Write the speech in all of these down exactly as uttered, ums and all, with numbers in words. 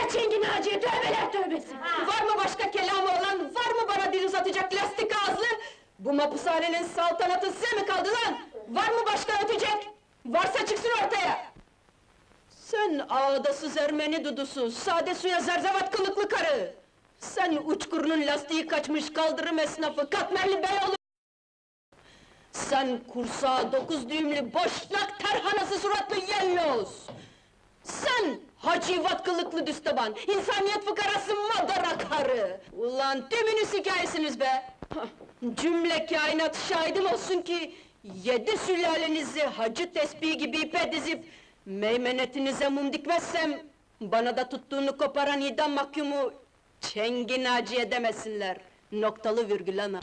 Çengin Naciye, tövbeler tövbesi! Var mı başka kelamı olan, var mı bana dil uzatacak lastik ağızlı? Bu mapushanenin saltanatı size mi kaldı lan? Var mı başka ötecek? Varsa çıksın ortaya! Sen ağdasız Ermeni dudusu, sade suya zerzevat kılıklı karı! Sen uçkurunun lastiği kaçmış kaldırım esnafı, katmerli beyoğlu! Sen kursağı dokuz düğümlü boşnak terhanası suratlı yelloz! Sen hacivat kılıklı düsteban, insaniyet fıkarası madara karı! Ulan tümünüz hikâyesiniz be! Hah, cümle kainat şahidim olsun ki, yedi sülalenizi hacı tesbih gibi ipe dizip, meymenetinize mum dikmezsem, bana da tuttuğunu koparan idam mahkumu, Çengin Naciye demesinler, noktalı virgül ana!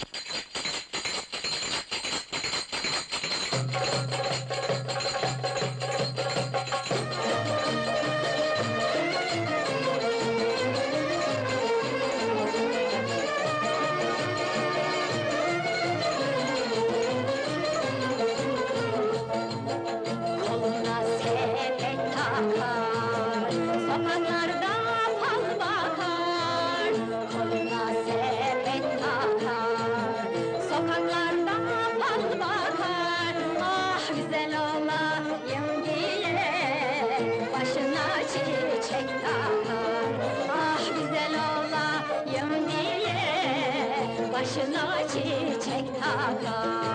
Koluna sepet takar, sokaklarda fal bakar. Koluna sepet takar, sokaklarda fal bakar. Ah güzel olayım diye, başına çiçek takar. Ah güzel olayım diye, başına çiçek takar.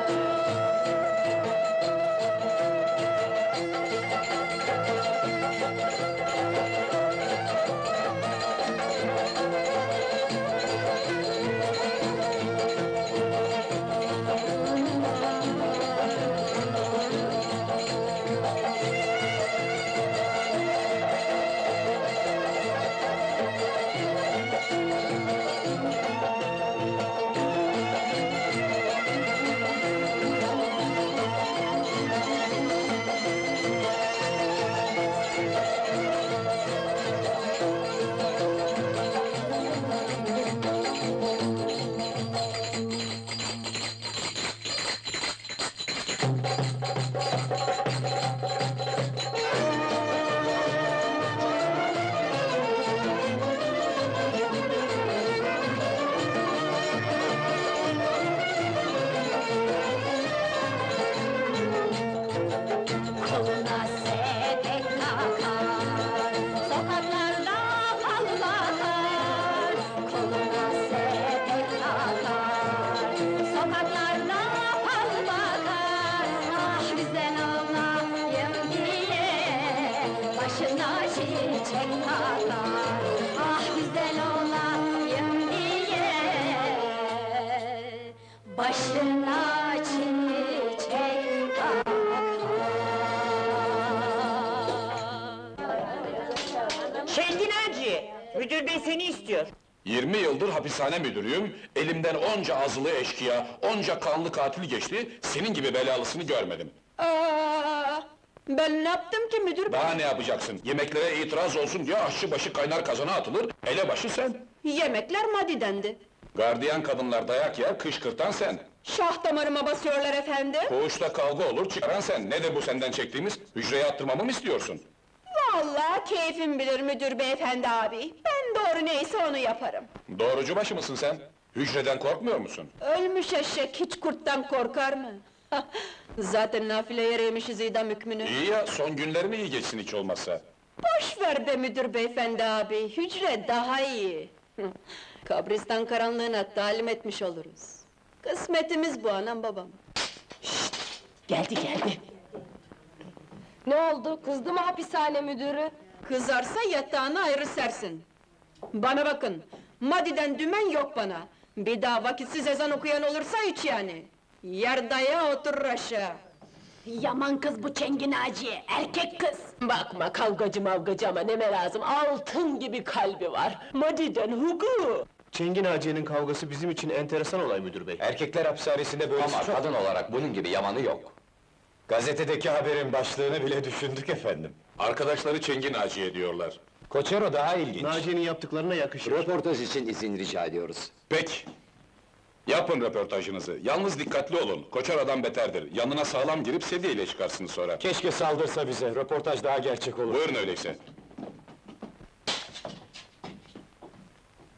Koluna sepet takar, sokaklarda fal bakar. Koluna sepet takar, sokaklarda fal bakar. Ah güzel olayım diye, başına çiçek takar. Ah güzel olayım diye, başına çiçek takar. Çengin Naciye, müdür bey seni istiyor. Yirmi yıldır hapishane müdürüyüm, elimden onca azılı eşkıya, onca kanlı katil geçti, senin gibi belalısını görmedim. Aa, ben ne yaptım ki müdür bey? Daha ne yapacaksın? Yemeklere itiraz olsun diye aşçı başı kaynar kazana atılır, elebaşı sen. Yemekler madidendi. Gardiyan kadınlar dayak yer, kışkırtan sen. Şah damarıma basıyorlar efendim. Koğuşta kavga olur, çıkaran sen. Nedir bu senden çektiğimiz? Hücreye attırmamı mı istiyorsun? Vallahi keyfim bilir müdür beyefendi abi. Ben doğru neyse onu yaparım. Doğrucu başı mısın sen? Hücreden korkmuyor musun? Ölmüş eşek hiç kurttan korkar mı? Zaten nafile yere yemişiz idam hükmünü. İyi ya, son günlerini iyi geçsin hiç olmazsa. Boş ver be müdür beyefendi abi, hücre daha iyi. Kabristan karanlığına talim etmiş oluruz. Kısmetimiz bu anam babam. Geldi geldi. Ne oldu, kızdı mı hapishane müdürü? Kızarsa yatağına ayrı sersin. Bana bakın, madiden dümen yok bana. Bir daha vakitsiz ezan okuyan olursa hiç yani. Yer daya oturur aşağı. Yaman kız bu Çengin Naciye, erkek kız! Bakma kavgacı mavgacı ama neme lazım, altın gibi kalbi var. Madiden hugu! Çengin Naciye'nin kavgası bizim için enteresan olay müdür bey. Erkekler hapishanesinde böyle Ama kadın olarak bunun gibi yamanı yok. Gazetedeki haberin başlığını bile düşündük efendim. Arkadaşları Çengin Naciye diyorlar. Koçero daha ilginç. Naciye'nin yaptıklarına yakışır. Röportaj için izin rica ediyoruz. Peki. Yapın röportajınızı, yalnız dikkatli olun, koçer adam beterdir. Yanına sağlam girip sedyeyle çıkarsınız sonra. Keşke saldırsa bize, röportaj daha gerçek olur. Buyurun öyleyse.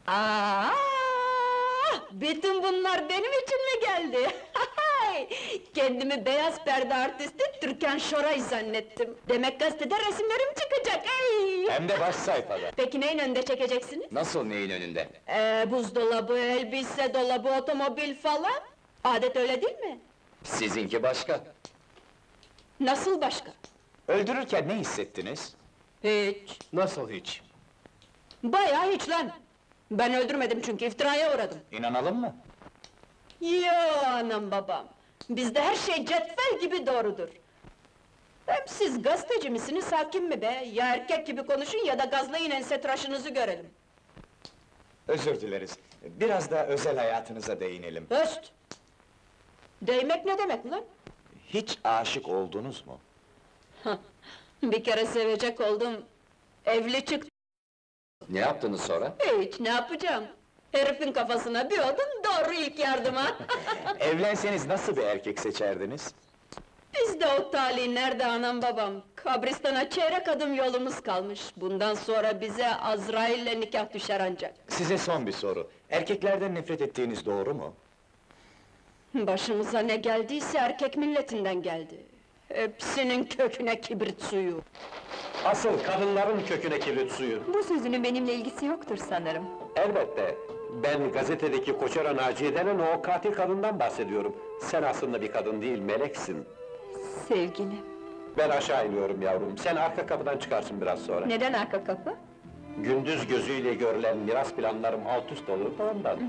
Aa, bütün bunlar benim için mi geldi? Kendimi beyaz perde artisti Türkan Şoray zannettim. Demek gazetede resimlerim çıkacak, ey! Hem de baş sayfada. Peki neyin önünde çekeceksiniz? Nasıl neyin önünde? Ee, buzdolabı, elbise dolabı, otomobil falan. Adet öyle değil mi? Sizinki başka. Nasıl başka? Öldürürken ne hissettiniz? Hiç. Nasıl hiç? Bayağı hiç lan! Ben öldürmedim çünkü iftiraya uğradım. İnanalım mı? Yo anam babam! Bizde her şey cetvel gibi doğrudur. Hem siz gazeteci misiniz, hakim mi be? Ya erkek gibi konuşun ya da gazlayın ense tıraşınızı görelim. Özür dileriz. Biraz da özel hayatınıza değinelim. Höst! Değmek ne demek lan? Hiç aşık oldunuz mu? Bir kere sevecek oldum. Evli çıktı. Ne yaptınız sonra? Hiç, ne yapacağım? Herifin kafasına bir odun, doğru ilk yardıma! Evlenseniz nasıl bir erkek seçerdiniz? Bizde o talih nerede anam babam? Kabristana çeyrek adım yolumuz kalmış. Bundan sonra bize Azrail'le nikah düşer ancak. Size son bir soru. Erkeklerden nefret ettiğiniz doğru mu? Başımıza ne geldiyse erkek milletinden geldi. Hepsinin köküne kibrit suyu. Asıl kadınların köküne kibrit suyu. Bu sözünün benimle ilgisi yoktur sanırım. Elbette. Ben gazetedeki Koçera Naciye denen o katil kadından bahsediyorum. Sen aslında bir kadın değil, meleksin. Sevgilim. Ben aşağı iniyorum yavrum, sen arka kapıdan çıkarsın biraz sonra. Neden arka kapı? Gündüz gözüyle görülen miras planlarım alt üst olur da ondan.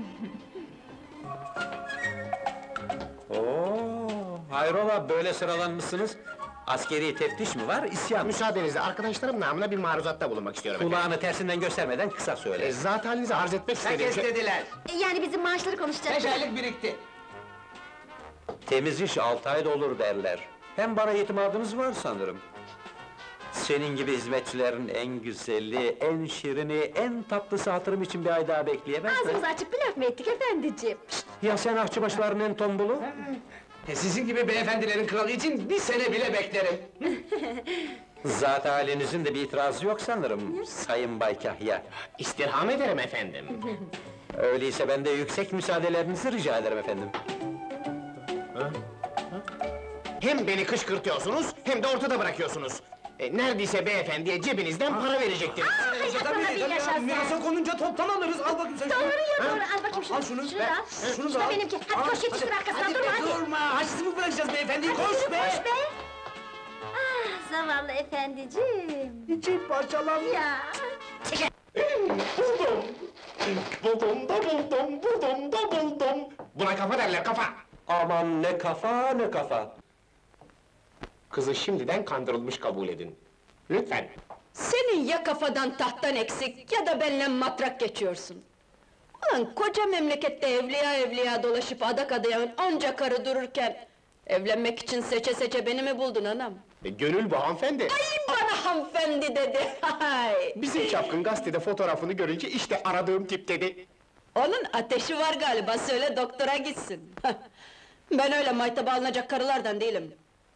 Oo, hayrola böyle sıralanmışsınız? Askeri teftiş mi var, isyan mı? Müsaadenizle arkadaşlarım namına bir maruzatta bulunmak istiyorum efendim. Kulağını tersinden göstermeden kısa söyle. E, zat halinizi arz etmek istediğim şey... dediler. Yani bizim maaşları konuşacaktık. aylık birikti. Temiz iş altı ayda olur derler. Hem bana itimadınız var sanırım. Senin gibi hizmetçilerin en güzeli, en şirini, en tatlısı hatırım için bir ay daha bekleyemez mi? Ağzımızı açıp bir laf mı ettik efendiciğim? Ya sen ahçıbaşıların en tombulu? Sizin gibi beyefendilerin kralı için bir sene bile beklerim. Zat halinizin de bir itirazı yok sanırım, Sayın Bay Kahya. İstirham ederim efendim. Öyleyse ben de yüksek müsaadelerinizi rica ederim efendim. Hem beni kışkırtıyorsunuz, hem de ortada bırakıyorsunuz. E, neredeyse beyefendiye cebinizden para verecektiniz. Hayat bana bir yaşasın! Mirasa konunca toptan alırız, al bakayım sen şunu. Doğru ya doğru, al bakayım şunu. Al şunu, Şunu ver, al, ver, şunu şunu da da al. benimki. Hadi koş yetiştir arkasından, Hadi durma be, hadi! durma, haçsız mı bırakacağız beyefendiyi, Hadi koş yürü, be! koş be! Ah, zavallı efendiciğim! İçim parçalandı. Ya! Buldum! Buldum da buldum, buldum da buldum! Buna kafa derler, kafa! Aman ne kafa ne kafa! Kızı şimdiden kandırılmış kabul edin. Lütfen! Senin ya kafadan tahttan eksik ya da benimle matrak geçiyorsun. Ulan koca memlekette evliya evliya dolaşıp adak adayan onca karı dururken... ...evlenmek için seçe seçe beni mi buldun anam? E, gönül bu hanımefendi! Ay bana hanımefendi dedi! Hay! Bizim çapkın gazetede fotoğrafını görünce işte aradığım tip dedi. Onun ateşi var galiba, söyle doktora gitsin! Ben öyle maytaba alınacak karılardan değilim.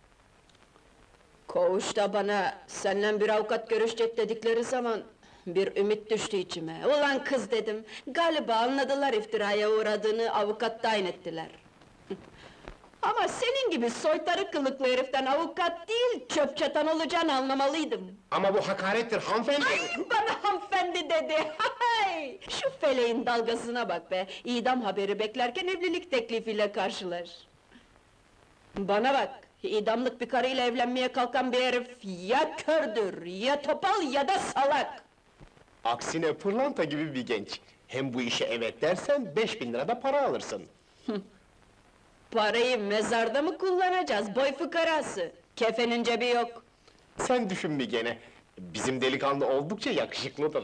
Koğuşta bana, seninle bir avukat görüşecek dedikleri zaman... ...bir ümit düştü içime. Ulan kız dedim, galiba anladılar iftiraya uğradığını, avukat tayin ettiler. Ama senin gibi soytarı kılıklı heriften avukat değil, çöp çatan olacağını anlamalıydım. Ama bu hakarettir hanımefendi! Ay, bana hanımefendi dedi! Hay! Şu feleğin dalgasına bak be! İdam haberi beklerken evlilik teklifiyle karşılar. Bana bak! İdamlık bir karıyla evlenmeye kalkan bir herif ya kördür, ya topal ya da salak! Aksine pırlanta gibi bir genç. Hem bu işe evet dersen beş bin lira da para alırsın. Parayı mezarda mı kullanacağız, boy fıkarası? Kefenin cebi yok! Sen düşün bir gene. Bizim delikanlı oldukça yakışıklıdır.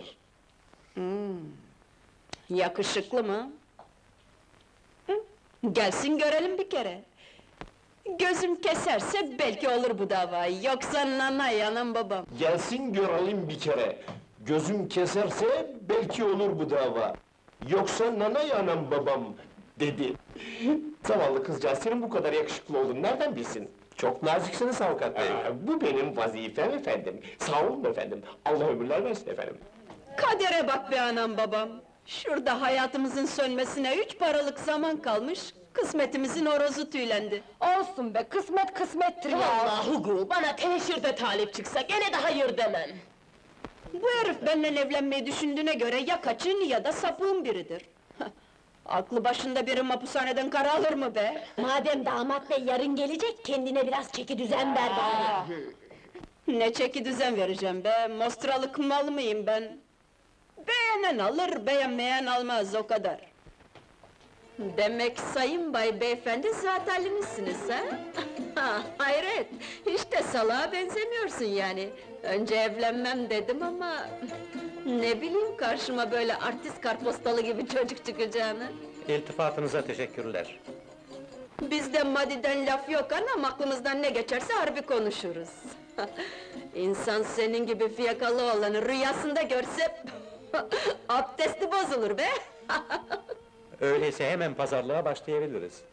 Yakışıklı mı? Hı? Gelsin görelim bir kere! Gözüm keserse belki olur bu dava, yoksa nanay anam babam! Gelsin görelim bir kere. Gözüm keserse belki olur bu dava. Yoksa nanay anam babam dedi. Zavallı kızcağız senin bu kadar yakışıklı olduğunu nereden bilsin? Çok naziksiniz avukat bey. Aa, bu benim vazifem efendim. Sağ olun efendim. Allah ömürler versin efendim. Kadere bak be anam babam! Şurada hayatımızın sönmesine üç paralık zaman kalmış, kısmetimizin horozu tüylendi. Olsun be, kısmet kısmettir ya! Vallahi Hugo, bana teneşirde talip çıksa gene de hayır demem. Bu herif benimle evlenmeyi düşündüğüne göre ya kaçın ya da sapığın biridir. Aklı başında biri mapushaneden kara alır mı be? Madem damat bey yarın gelecek, kendine biraz çeki düzen ver bari! Ne çeki düzen vereceğim be, mostralık mal mıyım ben? Beğenen alır, beğenmeyen almaz, o kadar. Demek sayın bay beyefendi zat halimizsiniz ha? Hayret, hiç de salağa benzemiyorsun yani. Önce evlenmem dedim ama... Ne bileyim karşıma böyle artist kartpostalı gibi çocuk çıkacağını. İltifatınıza teşekkürler. Bizde madiden laf yok anam, aklımızdan ne geçerse harbi konuşuruz. İnsan senin gibi fiyakalı olanı rüyasında görse... abdesti bozulur be! Öyleyse hemen pazarlığa başlayabiliriz.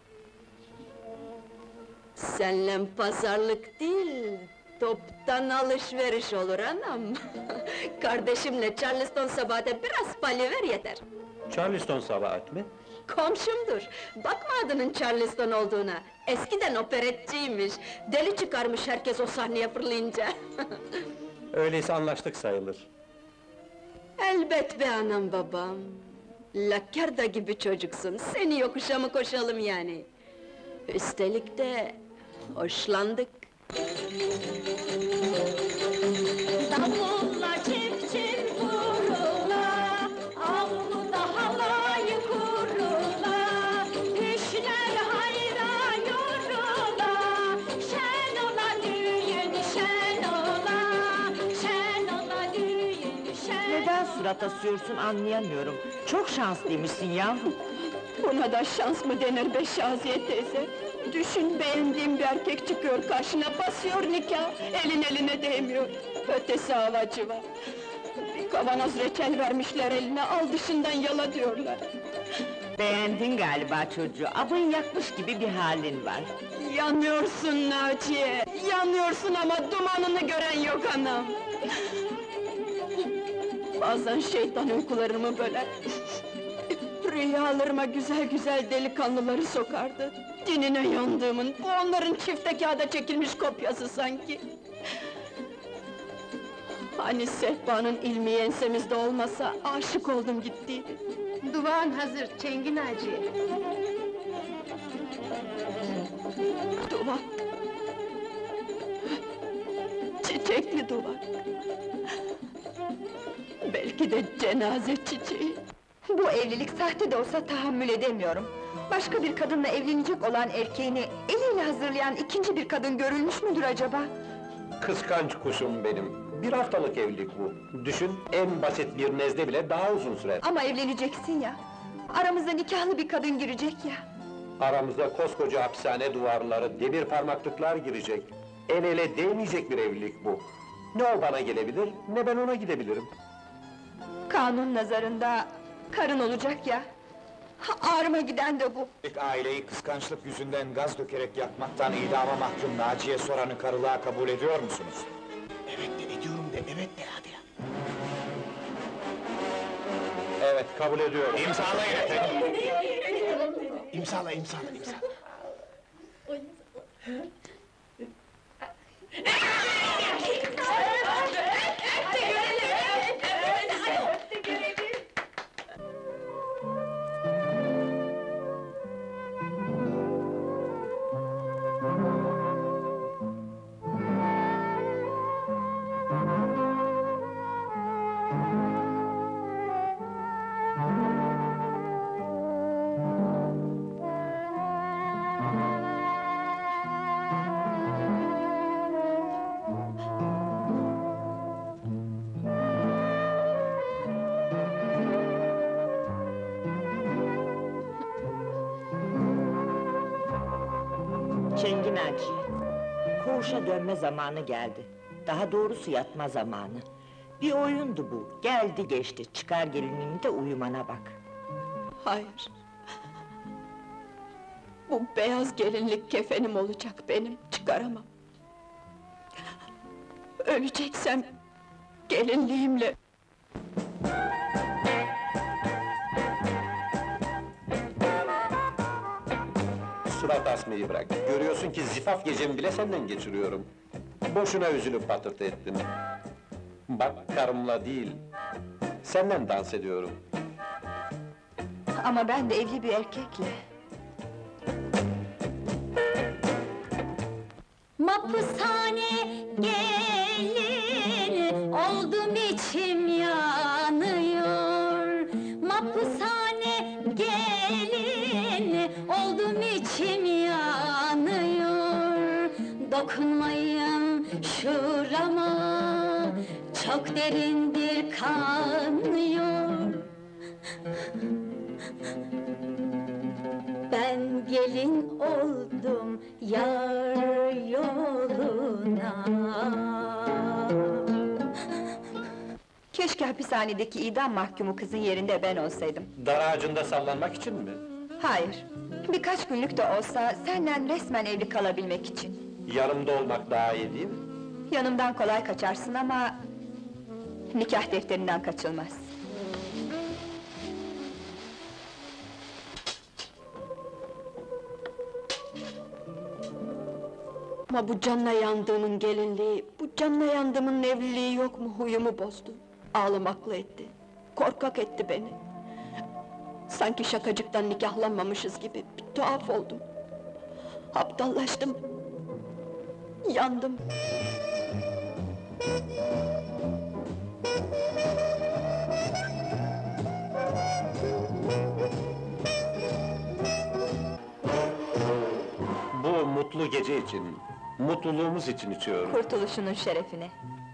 Senle pazarlık değil, toptan alışveriş olur anam! Kardeşimle Charleston Sabahat'e biraz pali ver yeter! Charleston Sabahat mi? Komşumdur, bakma adının Charleston olduğuna! Eskiden operetçiymiş, deli çıkarmış herkes o sahneye fırlayınca! Öyleyse anlaştık sayılır. Elbet be anam babam! Lakarda gibi çocuksun, seni yokuşa mı koşalım yani? Üstelik de... hoşlandık! Davulla çiftçin vurula, avluda halayı kurula, düşler hayra yorula, şen ola düğün şen ola, şen ola düğün şen. Neden surat asıyorsun anlayamıyorum. Çok şanslıymışsın yavrum. Buna da şans mı denir be Şaziye teyze? Düşün, beğendiğim bir erkek çıkıyor karşına, basıyor nikah, elin eline değmiyor. Ötesi havacı var. Bir kavanoz reçel vermişler eline, al dışından yala diyorlar. Beğendin galiba çocuğu, abın yakmış gibi bir halin var. Yanıyorsun Naciye, yanıyorsun ama dumanını gören yok anam! Bazen şeytan uykularımı böler. Rüyalarıma güzel güzel delikanlıları sokardı. Dinine yandığımın, bu onların çifte kağıda çekilmiş kopyası sanki. Hani sehpanın ilmi ensemizde olmasa, aşık oldum gittiydi. Duvağın hazır, Çengin Naciye! Duvak! Çiçekli duvak! Belki de cenaze çiçeği! Bu evlilik sahte de olsa tahammül edemiyorum. Başka bir kadınla evlenecek olan erkeğini eliyle hazırlayan ikinci bir kadın görülmüş müdür acaba? Kıskanç kuşum benim. Bir haftalık evlilik bu. Düşün, en basit bir nezle bile daha uzun sürer. Ama evleneceksin ya. Aramıza nikahlı bir kadın girecek ya. Aramızda koskoca hapishane duvarları, demir parmaklıklar girecek. El ele değmeyecek bir evlilik bu. Ne o bana gelebilir, ne ben ona gidebilirim. Kanun nazarında karın olacak ya. Ha, ağrıma giden de bu. Aileyi kıskançlık yüzünden gaz dökerek yakmaktan idama mahkum Naciye Soran'ı karılığa kabul ediyor musunuz? Evet de ediyorum de, evet de hadi ya. Evet, kabul ediyorum. İmzalayın efendim! İmzala, imzala, imzala! Çengin Naciye, koğuşa dönme zamanı geldi. Daha doğrusu yatma zamanı. Bir oyundu bu, geldi geçti, çıkar gelinliğini de uyumana bak. Hayır! Bu beyaz gelinlik kefenim olacak benim, çıkaramam! Öleceksem, gelinliğimle... surat asmayı bırak. Görüyorsun ki zifaf gecemi bile senden geçiriyorum. Boşuna üzülüp patırtı ettin. Bak karımla değil, senden dans ediyorum. Ama ben de evli bir erkekle. Mapushane gelin oldum içim yanıyor. Mapushane gelin oldum içim yanıyor. Dokunmayın şurama çok derindir kanıyor. Ben gelin oldum yar yoluna. Keşke hapishanedeki idam mahkumu kızın yerinde ben olsaydım. Dar ağacında sallanmak için mi? Hayır, birkaç günlük de olsa senden resmen evli kalabilmek için. Yanımda olmak daha iyi değil mi? Yanımdan kolay kaçarsın ama... nikah defterinden kaçılmaz. Ama bu canla yandığımın gelinliği, bu canla yandığımın evliliği yok mu huyumu bozdu. Ağlamakla etti, korkak etti beni. Sanki şakacıktan nikahlanmamışız gibi bir tuhaf oldum. Aptallaştım, yandım. Bu mutlu gece için, mutluluğumuz için içiyorum. Kurtuluşunun şerefine.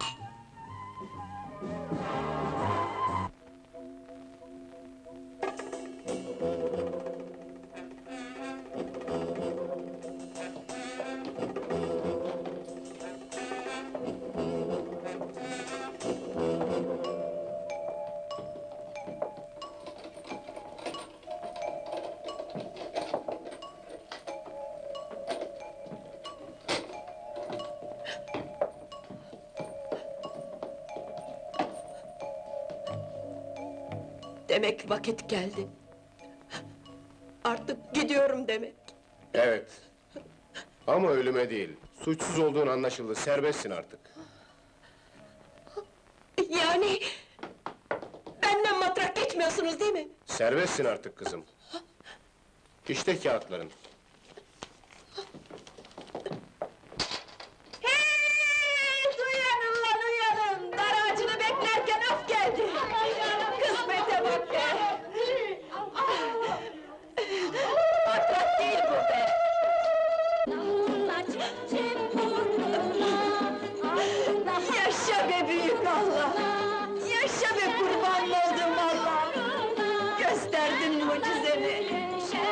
Demek vakit geldi. Artık gidiyorum demek. Evet. Ama ölüme değil. Suçsuz olduğun anlaşıldı, serbestsin artık. Yani... benden matrak geçmiyorsunuz değil mi? Serbestsin artık kızım. İşte kağıtların. Hey! Uyanın lan uyanın! Dar ağacını beklerken af geldi! Kısmete bak be! Matrak değil bu be! Yaşa be büyük Allah! Yaşa be kurban oldum Allah! Gösterdin mucizeni!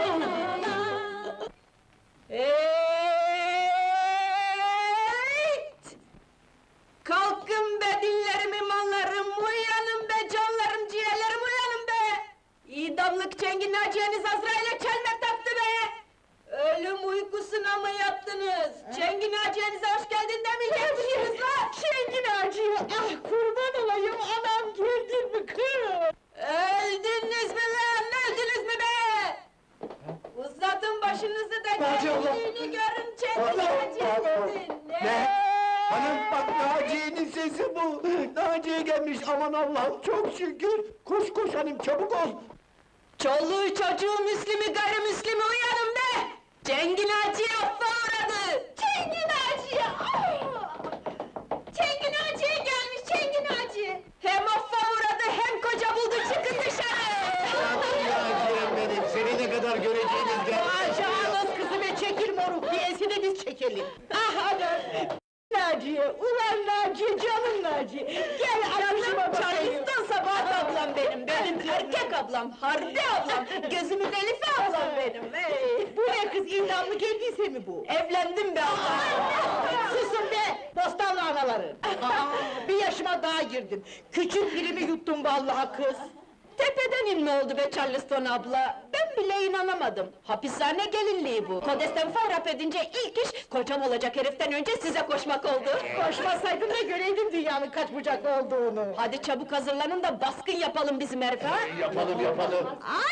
Eyyyyyyt! Kalkın be dillerim, mallarım, uyanın be canlarım, ciğerlerim, uyanın be! İdamlık Cengi Naciye'niz Azrail'e çelme taktı be! Ölüm uykusuna mı yattınız? Cengi Naciye'nize hoş geldin demeyecek misiniz lan? Cengi Naciye, ah kurban olayım, anam girdin mi kız? Öldünüz mü lan, öldünüz mü be? Uzatın başınızı da geldiğini görün, Cengi Naciye gelsin! Ne? Hanım bak, Naciye'nin sesi bu! Naciye gelmiş, aman Allah'ım çok şükür! Koş koş hanım, çabuk ol! Çoluğu çocuğu Müslümü gayrimüslimi uyanın be! Cengi Naciye affa uğradı! Cengi Naciye! ah! Cengi Naciye gelmiş, Cengi Naciye! Hem affa uğradı hem koca buldu, çıkın dışarı! Naciye'm benim, seni ne kadar göreceğiniz geldi! Aşağınız kızıma çekil moruk, diyesi de biz çekelim. Ah adam! Naciye, ulan Naciye, canım Naciye! Gel anlaşıma bakayım! Charleston Sabahat ablam benim, benim erkek ablam, harbi ablam, gözümün elifi ablam benim, hey! Bu ne kız, idamlı geldiyse mi bu? Evlendim be abla! Susun be, bostanlı anaları! Aa, bir yaşıma daha girdim, küçük birimi yuttum vallahi kız! Tepeden inme oldu be Charleston abla, ben bile inanamadım. Hapishane gelinliği bu. Kodesten farrap edince ilk iş, kocam olacak heriften önce size koşmak oldu. Koşmasaydın da göreydim dünyanın kaç bucak olduğunu! Hadi çabuk hazırlanın da baskın yapalım bizim herife ha! Yapalım yapalım! Ay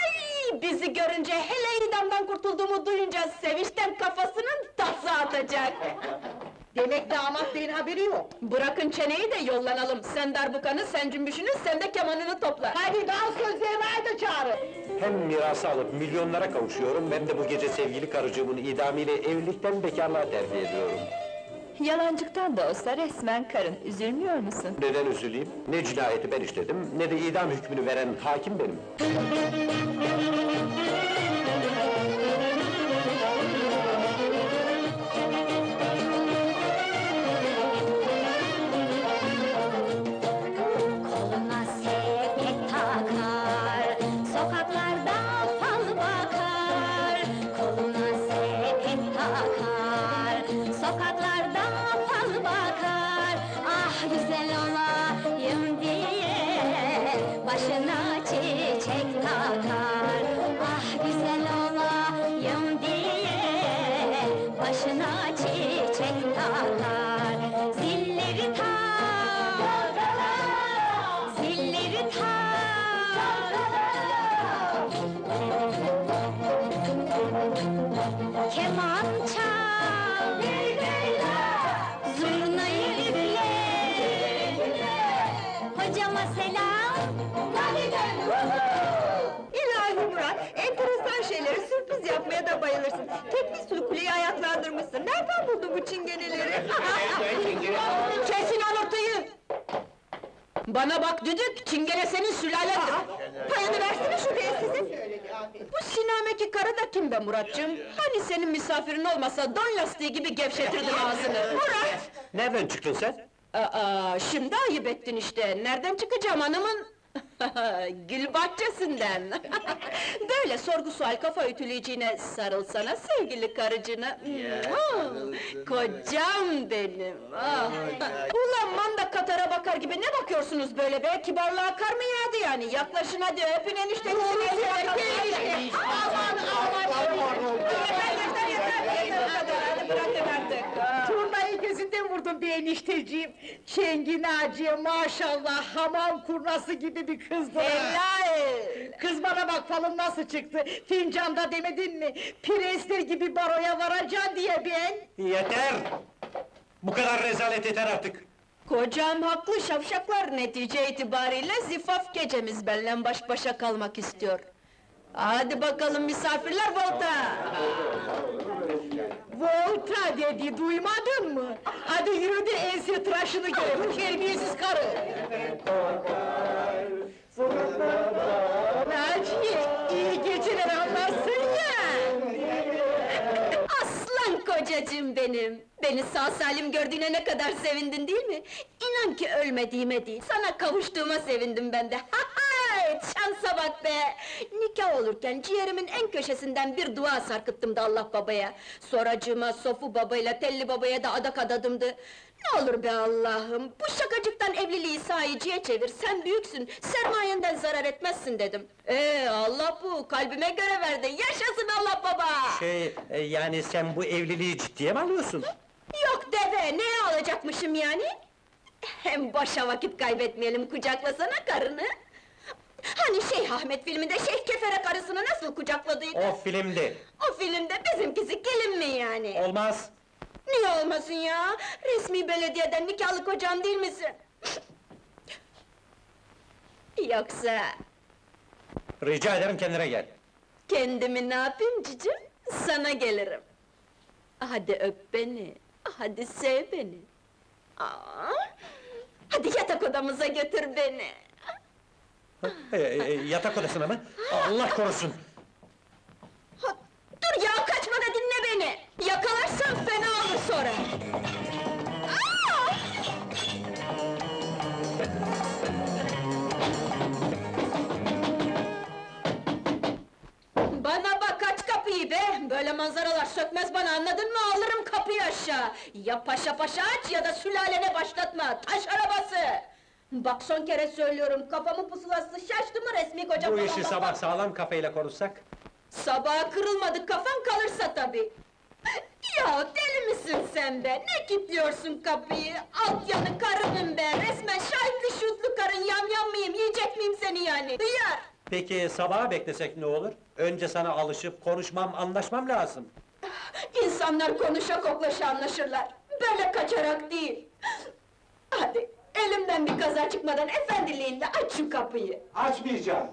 Ay, bizi görünce, hele idamdan kurtulduğumu duyunca sevinçten kafasının tası atacak. Demek damat beyin haberi yok. Bırakın çeneyi de yollanalım. Sen darbukanı, sen cümbüşünü, sen de kemanını topla. Hadi dans sözlerimi haydi çağırın. Hem mirası alıp milyonlara kavuşuyorum, hem de bu gece sevgili karıcığımın idamıyla evlilikten bekarlığa terfi ediyorum. Yalancıktan da olsa resmen karın, üzülmüyor musun? Neden üzüleyim? Ne cinayeti ben işledim, ne de idam hükmünü veren hakim benim. Koluna sepet takar, sokaklarda fal bakar. Koluna sepet takar, sokaklarda fal bakar. Ah güzel olayım diye, başına çiçek takar. Ah güzel olayım diye, başına çiçek takar. Zilleri tak, zilleri tak. Keman çal, zurnayı üfle. Hocama selam. İlahi Murat, enteresan şeyleri sürpriz yapmaya da bayılırsın. Tek bir sürü kuleyi ayaklandırmışsın. Nereden buldun bu çingeneleri? Kesin anırtıyı! Bana bak düdük, çingene senin sülalendir! Payını versene şu sizin. Bu sinameki karı da kim be Muratcığım? Hani senin misafirin olmasa don lastiği gibi gevşetirdin ağzını! Murat! Nereden çıktın sen? Aa, şimdi ayıp ettin işte! Nereden çıkacağım hanımın? Gül bahçesinden! Böyle sorgu sual kafa ütüleyeceğine sarılsana sevgili karıcığına! Mua! Kocam benim! Ah! Ulan manda katara bakar gibi ne bakıyorsunuz böyle be? Kibarlığa kar mı yağdı yani? Yaklaşın hadi öpün eniştenizin elini! Enişte! Aman aman! Yeter yeter yeter! Yeter o kadar! Hadi bırakın artık! Ah! Turnayı gözünden vurdum bir enişteciğim. Şengi Naciye maşallah hamam kurnası gibi bir kızdı. Helal! Kız bana bak falın nasıl çıktı? Fincanda demedin mi? Prensler gibi baroya varacaksın diye ben. Yeter! Bu kadar rezalet yeter artık! Kocam haklı şavşaklar, netice itibariyle zifaf gecemiz benimle baş başa kalmak istiyor. Hadi bakalım misafirler volta! Volta dedi, duymadın mı? Hadi yürü de ense tıraşını görelim, terbiyesiz karı! Naciye, iyi geceler anlarsın ya! Aslan kocacığım benim! Beni sağ salim gördüğüne ne kadar sevindin değil mi? İnan ki ölmediğime değil, sana kavuştuğuma sevindim ben de! Hay, şansa bak be! Nikah olurken ciğerimin en köşesinden bir dua sarkıttım da Allah babaya! Soracığıma Sofu babayla Telli babaya da adak adadımdı! Ne olur be Allah'ım, bu şakacıktan evliliği sahiciye çevir, sen büyüksün, sermayenden zarar etmezsin dedim! Ee, Allah bu, kalbime göre verdi, yaşasın Allah baba! Şey, e, yani sen bu evliliği ciddiye mi alıyorsun? Yok deve, neye alacakmışım yani? Hem boşa vakit kaybetmeyelim, kucaklasana karını! Hani Şeyh Ahmet filminde Şeyh Kefere karısını nasıl kucakladıydı? O filmdi! O filmde bizimkisi gelin mi yani? Olmaz! Niye olmasın ya? Resmi belediyeden nikahlı kocam değil misin? Yoksa Rica ederim kendine gel! kendimi ne yapayım cicim? Sana gelirim. Hadi öp beni, hadi sev beni. Aa, hadi yatak odamıza götür beni. E, e, yatak odasına mı? Allah korusun! Ha, dur ya, kaçma da dinle beni! Yakalarsan fena olur sonra! Aa! Bana bak, aç kapıyı be! Böyle manzaralar sökmez bana, anladın mı? Alırım kapıyı aşağı! Ya paşa paşa aç ya da sülalene başlatma! Taş arabası! Bak son kere söylüyorum, kafamın pusulası şaştı mı resmi kocam Bu falan işi bak- sabah sağlam kafayla konuşsak? Sabaha kırılmadı, kafan kalırsa tabii! Ya deli misin sen be? Ne kilitliyorsun kapıyı? Alt yanı karımın be! Resmen şahitli şutlu karın, yamyam mıyım, yiyecek miyim seni yani? Hıyar! Peki sabaha beklesek ne olur? Önce sana alışıp konuşmam, anlaşmam lazım. İnsanlar konuşa koklaşa anlaşırlar. Böyle kaçarak değil. Hadi, elimden bir kaza çıkmadan efendiliğinle aç şu kapıyı. Açmayacağım.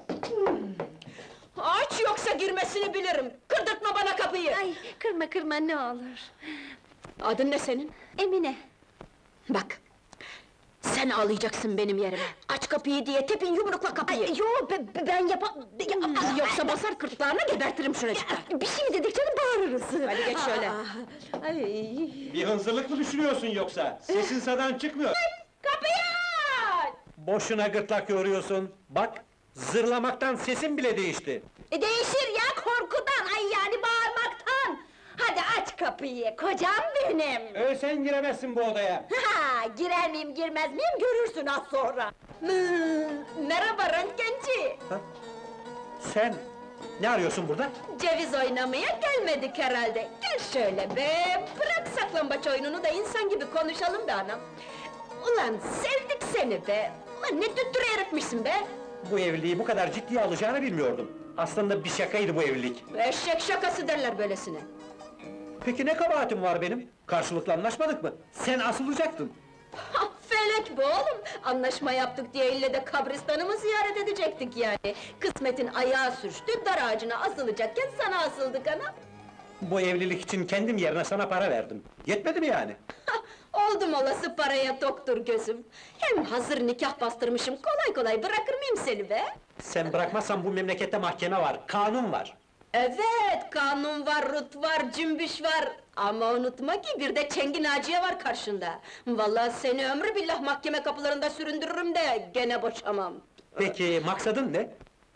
Aç yoksa girmesini bilirim. Kırdırtma bana kapıyı. Ay, kırma kırma ne olur. Adın ne senin? Emine. Bak, sen ağlayacaksın benim yerime. Aç kapıyı diye tepin yumrukla kapıyı. Ay, yo, be- be- ben yapam... Hmm, Yoksa basar kırtlağına gebertirim şuracıkta. Bir şey mi dedik canım, bağırırız. Hadi geç şöyle. Ay. Bir hınzırlık mı düşünüyorsun yoksa? Sesin sadan çıkmıyor. Kapıyı aç! Boşuna gırtlak yoruyorsun. Bak, zırlamaktan sesin bile değişti. E, değişir ya korkudan, ay yani bağırmaktan! Hadi aç kapıyı, kocam benim! Ölsen giremezsin bu odaya. Ha, girer miyim, girmez miyim görürsün az sonra! Hmm, Merhaba röntgenci! Sen, ne arıyorsun burada? Ceviz oynamaya gelmedik herhalde. Gel şöyle be, bırak saklambaç oyununu da insan gibi konuşalım be anam. Ulan sevdik seni be! Ulan ne düttüre herifmişsin be! Bu evliliği bu kadar ciddiye alacağını bilmiyordum. Aslında bir şakaydı bu evlilik. Eşek şakası derler böylesine. Peki ne kabahatim var benim? Karşılıklı anlaşmadık mı? Sen asılacaktın. Ha, felek bu oğlum! Anlaşma yaptık diye ille de kabristanımı ziyaret edecektik yani. Kısmetin ayağı sürçtü, dar ağacına asılacakken sana asıldık anam. Bu evlilik için kendim yerine sana para verdim. Yetmedi mi yani? Oldum olası paraya doktor gözüm. Hem hazır nikah bastırmışım, kolay kolay bırakır mıyım seni be? Sen bırakmazsan bu memlekette mahkeme var, kanun var. Evet, kanun var, rut var, cümbüş var. Ama unutma ki bir de Çengi Naciye var karşında. Vallahi seni ömrü billah mahkeme kapılarında süründürürüm de gene boşamam. Peki maksadın ne?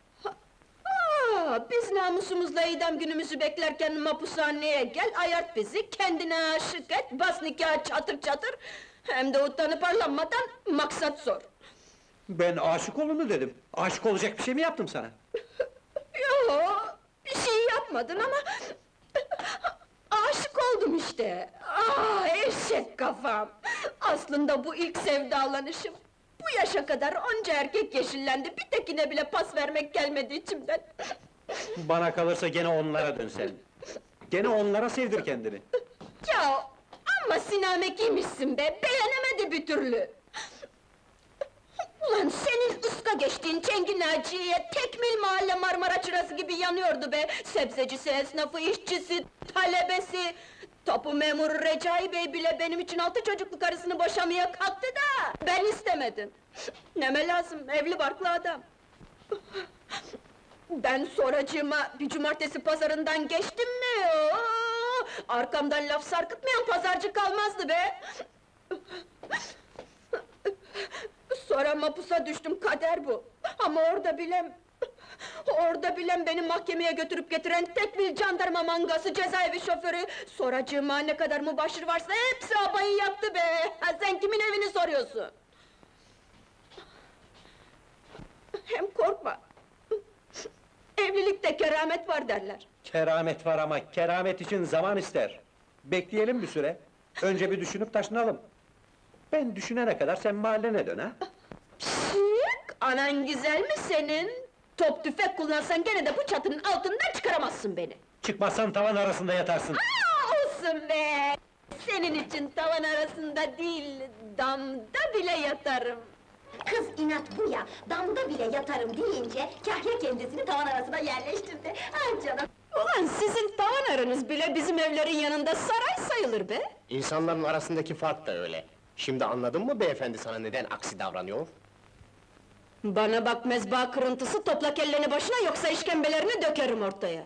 Aa, biz namusumuzla idam günümüzü beklerken mapushaneye gel, ayart bizi, kendine aşık et, bas nikahı çatır çatır. Hem de utanıp arlanmadan maksat sor. Ben aşık olunu dedim. Aşık olacak bir şey mi yaptım sana? Yo, bir şey yapmadın ama... aşık oldum işte! Ah, eşek kafam! Aslında bu ilk sevdalanışım. Bu yaşa kadar onca erkek yeşillendi, bir tekine bile pas vermek gelmedi içimden. Bana kalırsa gene onlara dön sen. Gene onlara sevdir kendini. Ya, amma sinamekiymişsin be, beğenemedi bir türlü! Ulan senin ıska geçtiğin Çengi Naciye'ye tekmil mahalle Marmara çırası gibi yanıyordu be! Sebzecisi, esnafı, işçisi, talebesi... Tapu memuru Recai Bey bile benim için altı çocuklu karısını boşamaya kalktı da... Ben istemedim! Neme lazım, evli barklı adam! Ben sonracığıma bir cumartesi pazarından geçtim mi? Oo, arkamdan laf sarkıtmayan pazarcı kalmazdı be! Sonra mapusa düştüm, kader bu! Ama orada bilem... Orada bilem beni mahkemeye götürüp getiren tek bir jandarma mangası, cezaevi şoförü... Sonracığıma ne kadar mübaşir varsa hepsi abayı yaktı be! Ha, sen kimin evini soruyorsun? Hem korkma! Evlilikte keramet var derler. Keramet var ama keramet için zaman ister. Bekleyelim bir süre. Önce bir düşünüp taşınalım. Ben düşünene kadar sen mahallene dön ha? Şık! Anan güzel mi senin? Top tüfek kullansan gene de bu çatının altından çıkaramazsın beni! Çıkmazsan tavan arasında yatarsın. Aa, olsun be! Senin için tavan arasında değil, damda bile yatarım! Kız inat bu ya, damda bile yatarım deyince... ...Kahya kendisini tavan arasına yerleştirdi. Ah canım! Ulan sizin tavan aranız bile bizim evlerin yanında saray sayılır be! İnsanların arasındaki fark da öyle. Şimdi anladın mı beyefendi sana neden aksi davranıyor? Bana bak mezba kırıntısı, topla kelleni başına yoksa işkembelerini dökerim ortaya!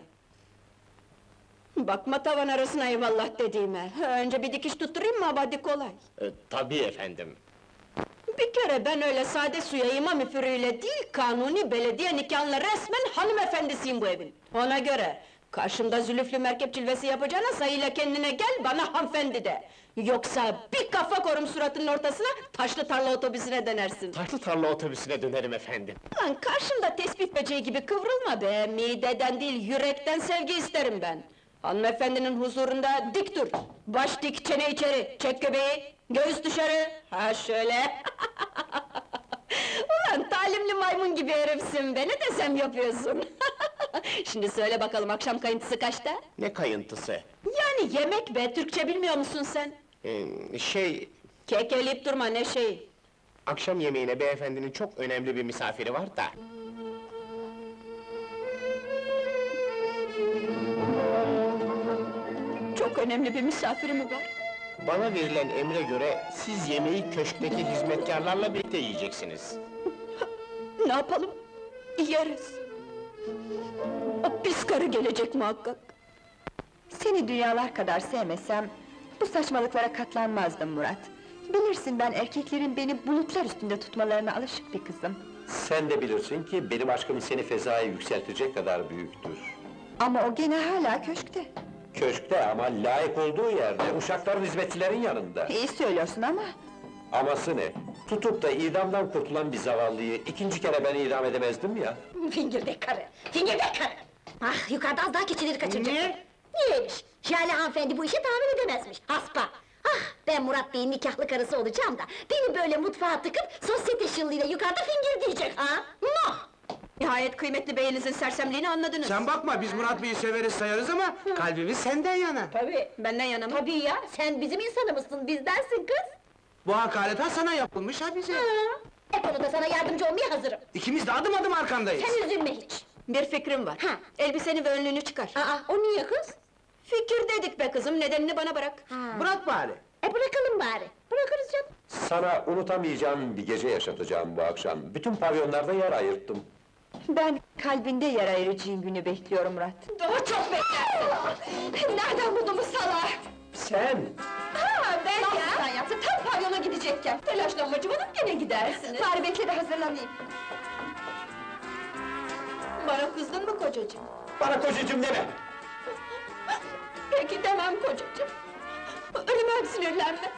Bakma tavan arasına eyvallah dediğime, önce bir dikiş tutturayım mı abadi kolay! E, tabii efendim. Bir kere ben öyle sade suya imam üfürüyle değil, kanuni belediye nikahıyla resmen hanımefendisiyim bu evin! Ona göre, karşımda zülüflü merkep cilvesi yapacağına sayıyla kendine gel, bana hanımefendi de! Yoksa bir kafa korum suratının ortasına, taşlı tarla otobüsüne dönersin! Taşlı tarla otobüsüne dönerim efendim. Lan karşımda tespih böceği gibi kıvrılma be! Mideden değil, yürekten sevgi isterim ben! Hanımefendinin huzurunda dik dur! Baş dik, çene içeri, çek göbeği, göğüs dışarı! Ha şöyle! Ulan talih halimli maymun gibi herifsin be, ne desem yapıyorsun! Şimdi söyle bakalım, akşam kayıntısı kaçta? Ne kayıntısı? Yani yemek be, Türkçe bilmiyor musun sen? Ee, şey, Kekeleyip durma, ne şey? akşam yemeğine beyefendinin çok önemli bir misafiri var da. Çok önemli bir misafiri mi var? Bana verilen emre göre siz yemeği köşkteki hizmetkarlarla birlikte yiyeceksiniz. Ne yapalım? Yeriz! O pis karı gelecek muhakkak! Seni dünyalar kadar sevmesem, bu saçmalıklara katlanmazdım Murat. Bilirsin ben erkeklerin beni bulutlar üstünde tutmalarına alışık bir kızım. Sen de bilirsin ki benim aşkım seni fezaya yükseltecek kadar büyüktür. Ama o gene hala köşkte. Köşkte ama layık olduğu yerde, uşakların, hizmetçilerin yanında. İyi söylüyorsun ama... Aması ne? Tutup da idamdan kurtulan bir zavallıyı ikinci kere ben idam edemezdim ya. Fingirdek karı, fingirdek karı! Ah, yukarıda az daha keçileri kaçıracak. Niye? Niyeymiş? Jale hanımefendi bu işi tahmin edemezmiş, haspa! Ah, ben Murat Bey'in nikahlı karısı olacağım da... ...beni böyle mutfağa tıkıp, sosyete şıllığıyla yukarıda fingir diyecek, ha? No! Nihayet kıymetli beyinizin sersemliğini anladınız! Sen bakma, biz Murat Bey'i severiz sayarız ama... ...kalbimiz senden yana! Tabii, benden yana mı? Tabii ya, sen bizim insanımızsın, bizdensin kız! Bu hakaret ha sana yapılmış ha bize! Ha, o konuda sana yardımcı olmaya hazırım! İkimiz de adım adım arkandayız! Sen üzülme hiç! Bir fikrim var. Ha. Elbiseni ve önlüğünü çıkar. Aa, o niye kız? Fikir dedik be kızım, nedenini bana bırak. Ha. Bırak bari! E bırakalım bari, bırakırız canım! Sana unutamayacağım bir gece yaşatacağım bu akşam. Bütün pavyonlarda yer ayırttım. Ben kalbinde yer ayıracağın günü bekliyorum Murat. Daha çok beklersin! Nereden buldun bu salağı? Sen! Ha, ben ya! Sen yaptın, tam pavyona gidecekken! Telaşlanma canım, gene gidersiniz! Bari bekle de hazırlanayım. Bana kızdın mı kocacığım? Bana kocacığım deme! Peki demem kocacığım! Ölümem sinirlenme!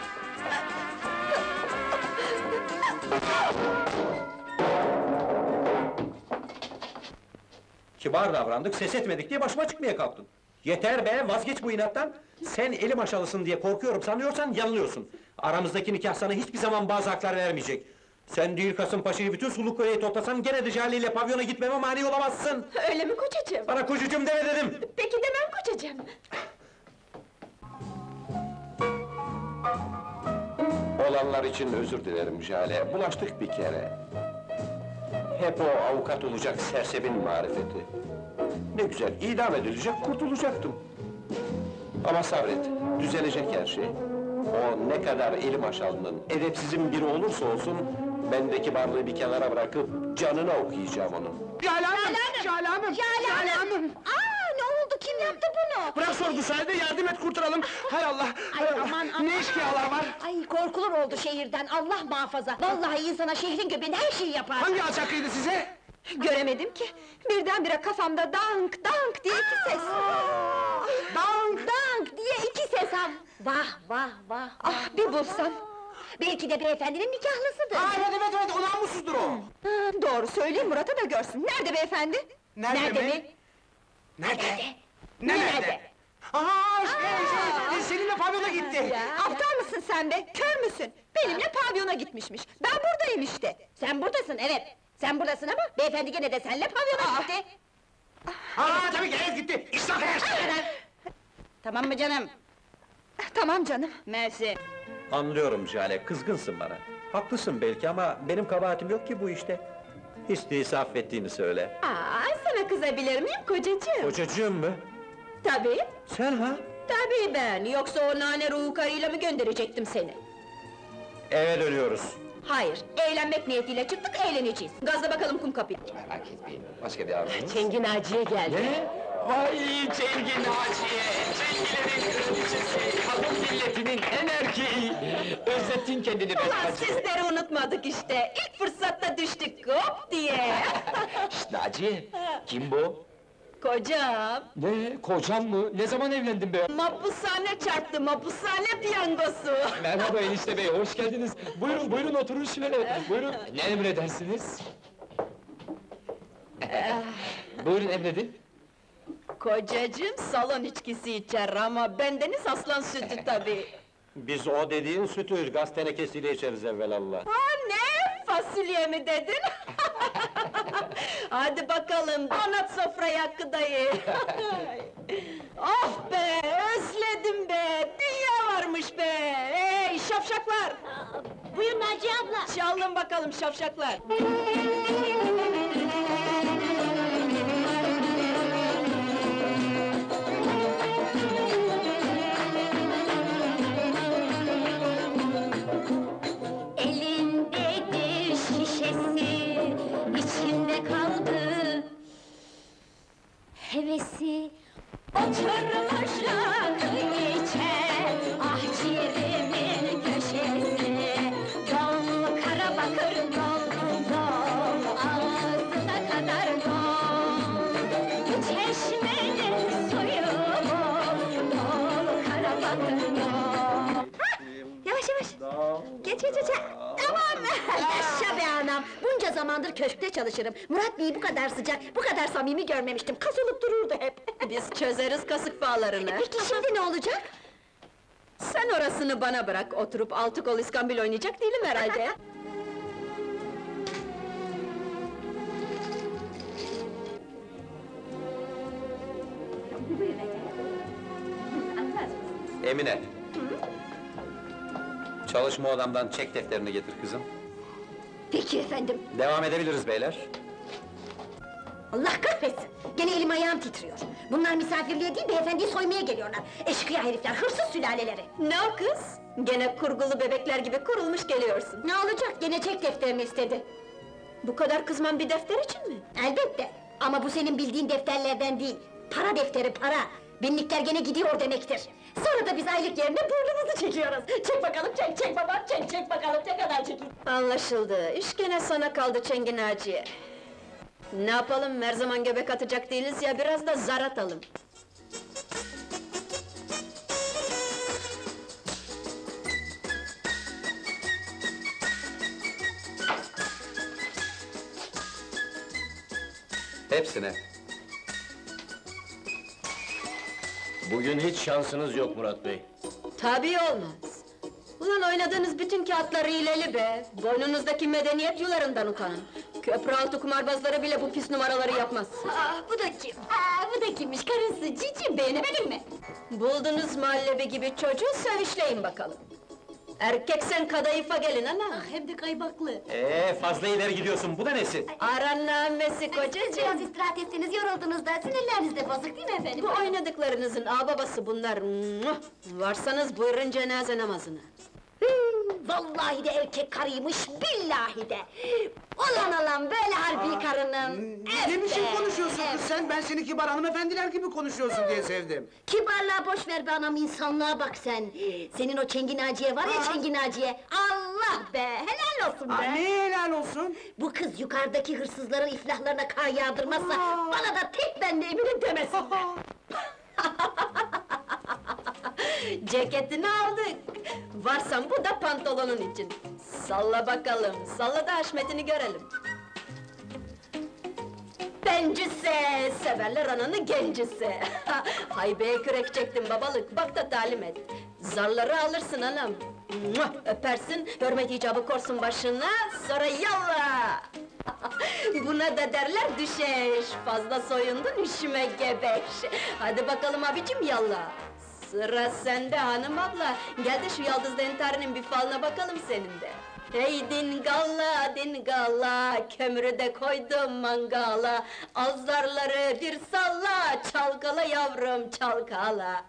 Kibar davrandık, ses etmedik diye başıma çıkmaya kalktın. Yeter be, vazgeç bu inattan! Sen elim aşalısın diye korkuyorum sanıyorsan yanılıyorsun. Aramızdaki nikah sana hiçbir zaman bazı haklar vermeyecek. Sen değil Kasımpaşa'yı bütün Suluköy'e toplasan gene de Jale ile pavyona gitmeme mani olamazsın! Öyle mi kocacığım? Bana kocacığım deme dedim! Peki demem kocacığım! Olanlar için özür dilerim Jale, bulaştık bir kere. Hep o avukat olacak sersebin marifeti. Ne güzel, idam edilecek, kurtulacaktım. Ama sabret, düzelecek her şey. O ne kadar elim aşağılının, edepsizin biri olursa olsun... ...bendeki kibarlığı bir kenara bırakıp canına okuyacağım onun. Jale Hanım! Jale Hanım! Jale Hanım! Aa, ne oldu, kim yaptı bunu? Bırak sorgusu halde, yardım et kurtaralım! Hay Allah! Hay Ay, Allah! aman, aman. Ne eşkıyalar var! Ay, korkulur oldu şehirden, Allah muhafaza! Vallahi insana şehrin göbeğinde her şeyi yapar! Hangi alçaklıydı size? Göremedim ki, birdenbire kafamda dank dank diye iki ses. Dank dank diye iki ses ha! Vah vah vah! Ah, bir bulsam! Belki de beyefendinin nikahlısıdır! Aa, evet evet evet, o namussuzdur o! Ha, doğru söyleyeyim Murat'a da görsün. Nerede beyefendi? Nerede, Nerede mi? mi? Nerede? Nerede? Ne nerede? Aa, şey, şey, seninle pavyona gitti! Aptal mısın sen be, kör müsün? Benimle pavyona gitmişmiş, ben buradayım işte! Sen buradasın, evet! Sen buradasın ama beyefendi gene de seninle pavyona gitti! Aa, tabii ki evet gitti! İşte Tamam mı canım? Tamam canım. Mersi! Anlıyorum Jale, kızgınsın bana. Haklısın belki ama benim kabahatim yok ki bu işte. Hiç değilse affettiğini söyle. Aa, sana kızabilir miyim kocacığım? Kocacığım mı? Tabii! Sen ha? Tabii ben, yoksa o nane ruhu karıyla mı gönderecektim seni? Eve dönüyoruz. Hayır, eğlenmek niyetiyle çıktık, eğleneceğiz. Gazla bakalım kum kapıyı. Merak etmeyin, başka bir arzunuz? Çengi Naciye geldi. Ne? Vay Cengi Naciye! Cengilerin kraliçesi! Kadın milletinin en erkeği! Özlettin kendini be Ulan Naciye! sizleri unutmadık işte, ilk fırsatta düştük hop diye! Şşt Naciye! Kim bu? Kocam, Ne? Kocan mı? Ne zaman evlendin be? mapushane çarptı, mapushane piyangosu! Merhaba enişte bey, hoş geldiniz. Buyurun, buyurun oturun şöyle. Buyurun, ne emredersiniz? Buyurun emredin. Kocacığım salon içkisi içer ama bendeniz aslan sütü tabii! Biz o dediğin sütü gaz tenekesiyle içeriz evvelallah. Ha ne? Fasulye mi dedin? Hadi bakalım, donat sofrayı Hakkı dayı! Of be, özledim be! Dünya varmış be! Hey şafşaklar! Buyur Naciye abla! Çalın bakalım şafşaklar! Elindedir şişesi, içinde kaldı hevesi. Oturmuş rakı içer, ah ciğerimin köşesi. Dol kara bakır dol, dol, ağzına kadar dol. Çeşmenin suyu bol, dol kara bakır dol. Yavaş yavaş! Geç geç geç! Tamam! Yaşa be anam! Bunca zamandır köşkte çalışırım. Murat Bey'i bu kadar sıcak, bu kadar samimi görmemiştim. Kasılıp dururdu hep. Biz çözeriz kasık bağlarını. Peki şimdi ne olacak? Sen orasını bana bırak, oturup altı kol iskambil oynayacak değilim herhalde. Emine! Çalışma odamdan çek defterini getir kızım. Peki efendim. Devam edebiliriz beyler. Allah kahretsin! Gene elim ayağım titriyor. Bunlar misafirliğe değil, beyefendiyi soymaya geliyorlar. Eşkıya herifler, hırsız sülaleleri! Ne o kız? Gene kurgulu bebekler gibi kurulmuş geliyorsun. Ne olacak, gene çek defterini istedi. Bu kadar kızman bir defter için mi? Elbette! Ama bu senin bildiğin defterlerden değil. Para defteri, para! Binlikler gene gidiyor demektir. Sonra da biz aylık yerine burnumuzu çekiyoruz. Çek bakalım, çek, çek babam, çek, çek bakalım, ne kadar çekeyim. Anlaşıldı, iş gene sana kaldı Çengin Naciye. Ne yapalım, her zaman göbek atacak değiliz ya, biraz da zar atalım. Hepsine. Bugün hiç şansınız yok Murat Bey. Tabii olmaz. Ulan oynadığınız bütün kağıtlar hileli be! Boynunuzdaki medeniyet yularından utanın! Köprü altı kumarbazları bile bu pis numaraları yapmaz! Aa, bu da kim? Aa, bu da kimmiş? Karısı, cicim, beğenemedin mi? Buldunuz mahallebi gibi çocuğu, sevişleyin bakalım! Erkeksen kadayıfa gelin ana! Hem de kaybaklı. Ee, fazla ileri gidiyorsun, bu da nesi? Aranamesi Biraz kocacığım! istirahat etseniz, yoruldunuz da, sinirleriniz de bozuk değil mi efendim? Bu oynadıklarınızın ağababası bunlar! Muah! Varsanız buyurun cenaze namazına! Hmm, vallahi de erkek karıymış, billahi de! Ulan alan böyle harbi karının! Ne biçim Evet, konuşuyorsun kız evet. sen? Ben seni kibar hanımefendiler gibi konuşuyorsun diye sevdim. Kibarlığa boş ver be anam, insanlığa bak sen! Senin o Çengin Naciye var ya, Aa. Çengin Naciye! Allah be, helal olsun be! Aa, ne helal olsun? Bu kız yukarıdaki hırsızların iflahlarına kar yağdırmazsa, bana da tek ben de eminim demesin be! Ceketini aldık! Varsan bu da pantolonun için! Salla bakalım, salla da haşmetini görelim! Bencise, severler ananı gencise! Hay be, kürek çektim babalık, bak da talim et! Zarları alırsın anam! Muah! Öpersin, hürmet icabı korsun başına, sonra yallah! Buna da derler düşeş, fazla soyundun üşüme gebeş! Hadi bakalım abicim yallah! Sıra sende hanım abla, gel de şu yaldızlı entarinin bir falına bakalım senin de! Hey dingalla, dingalla, kömürü de koydum mangala, azlarları bir salla, çalkala yavrum, çalkala!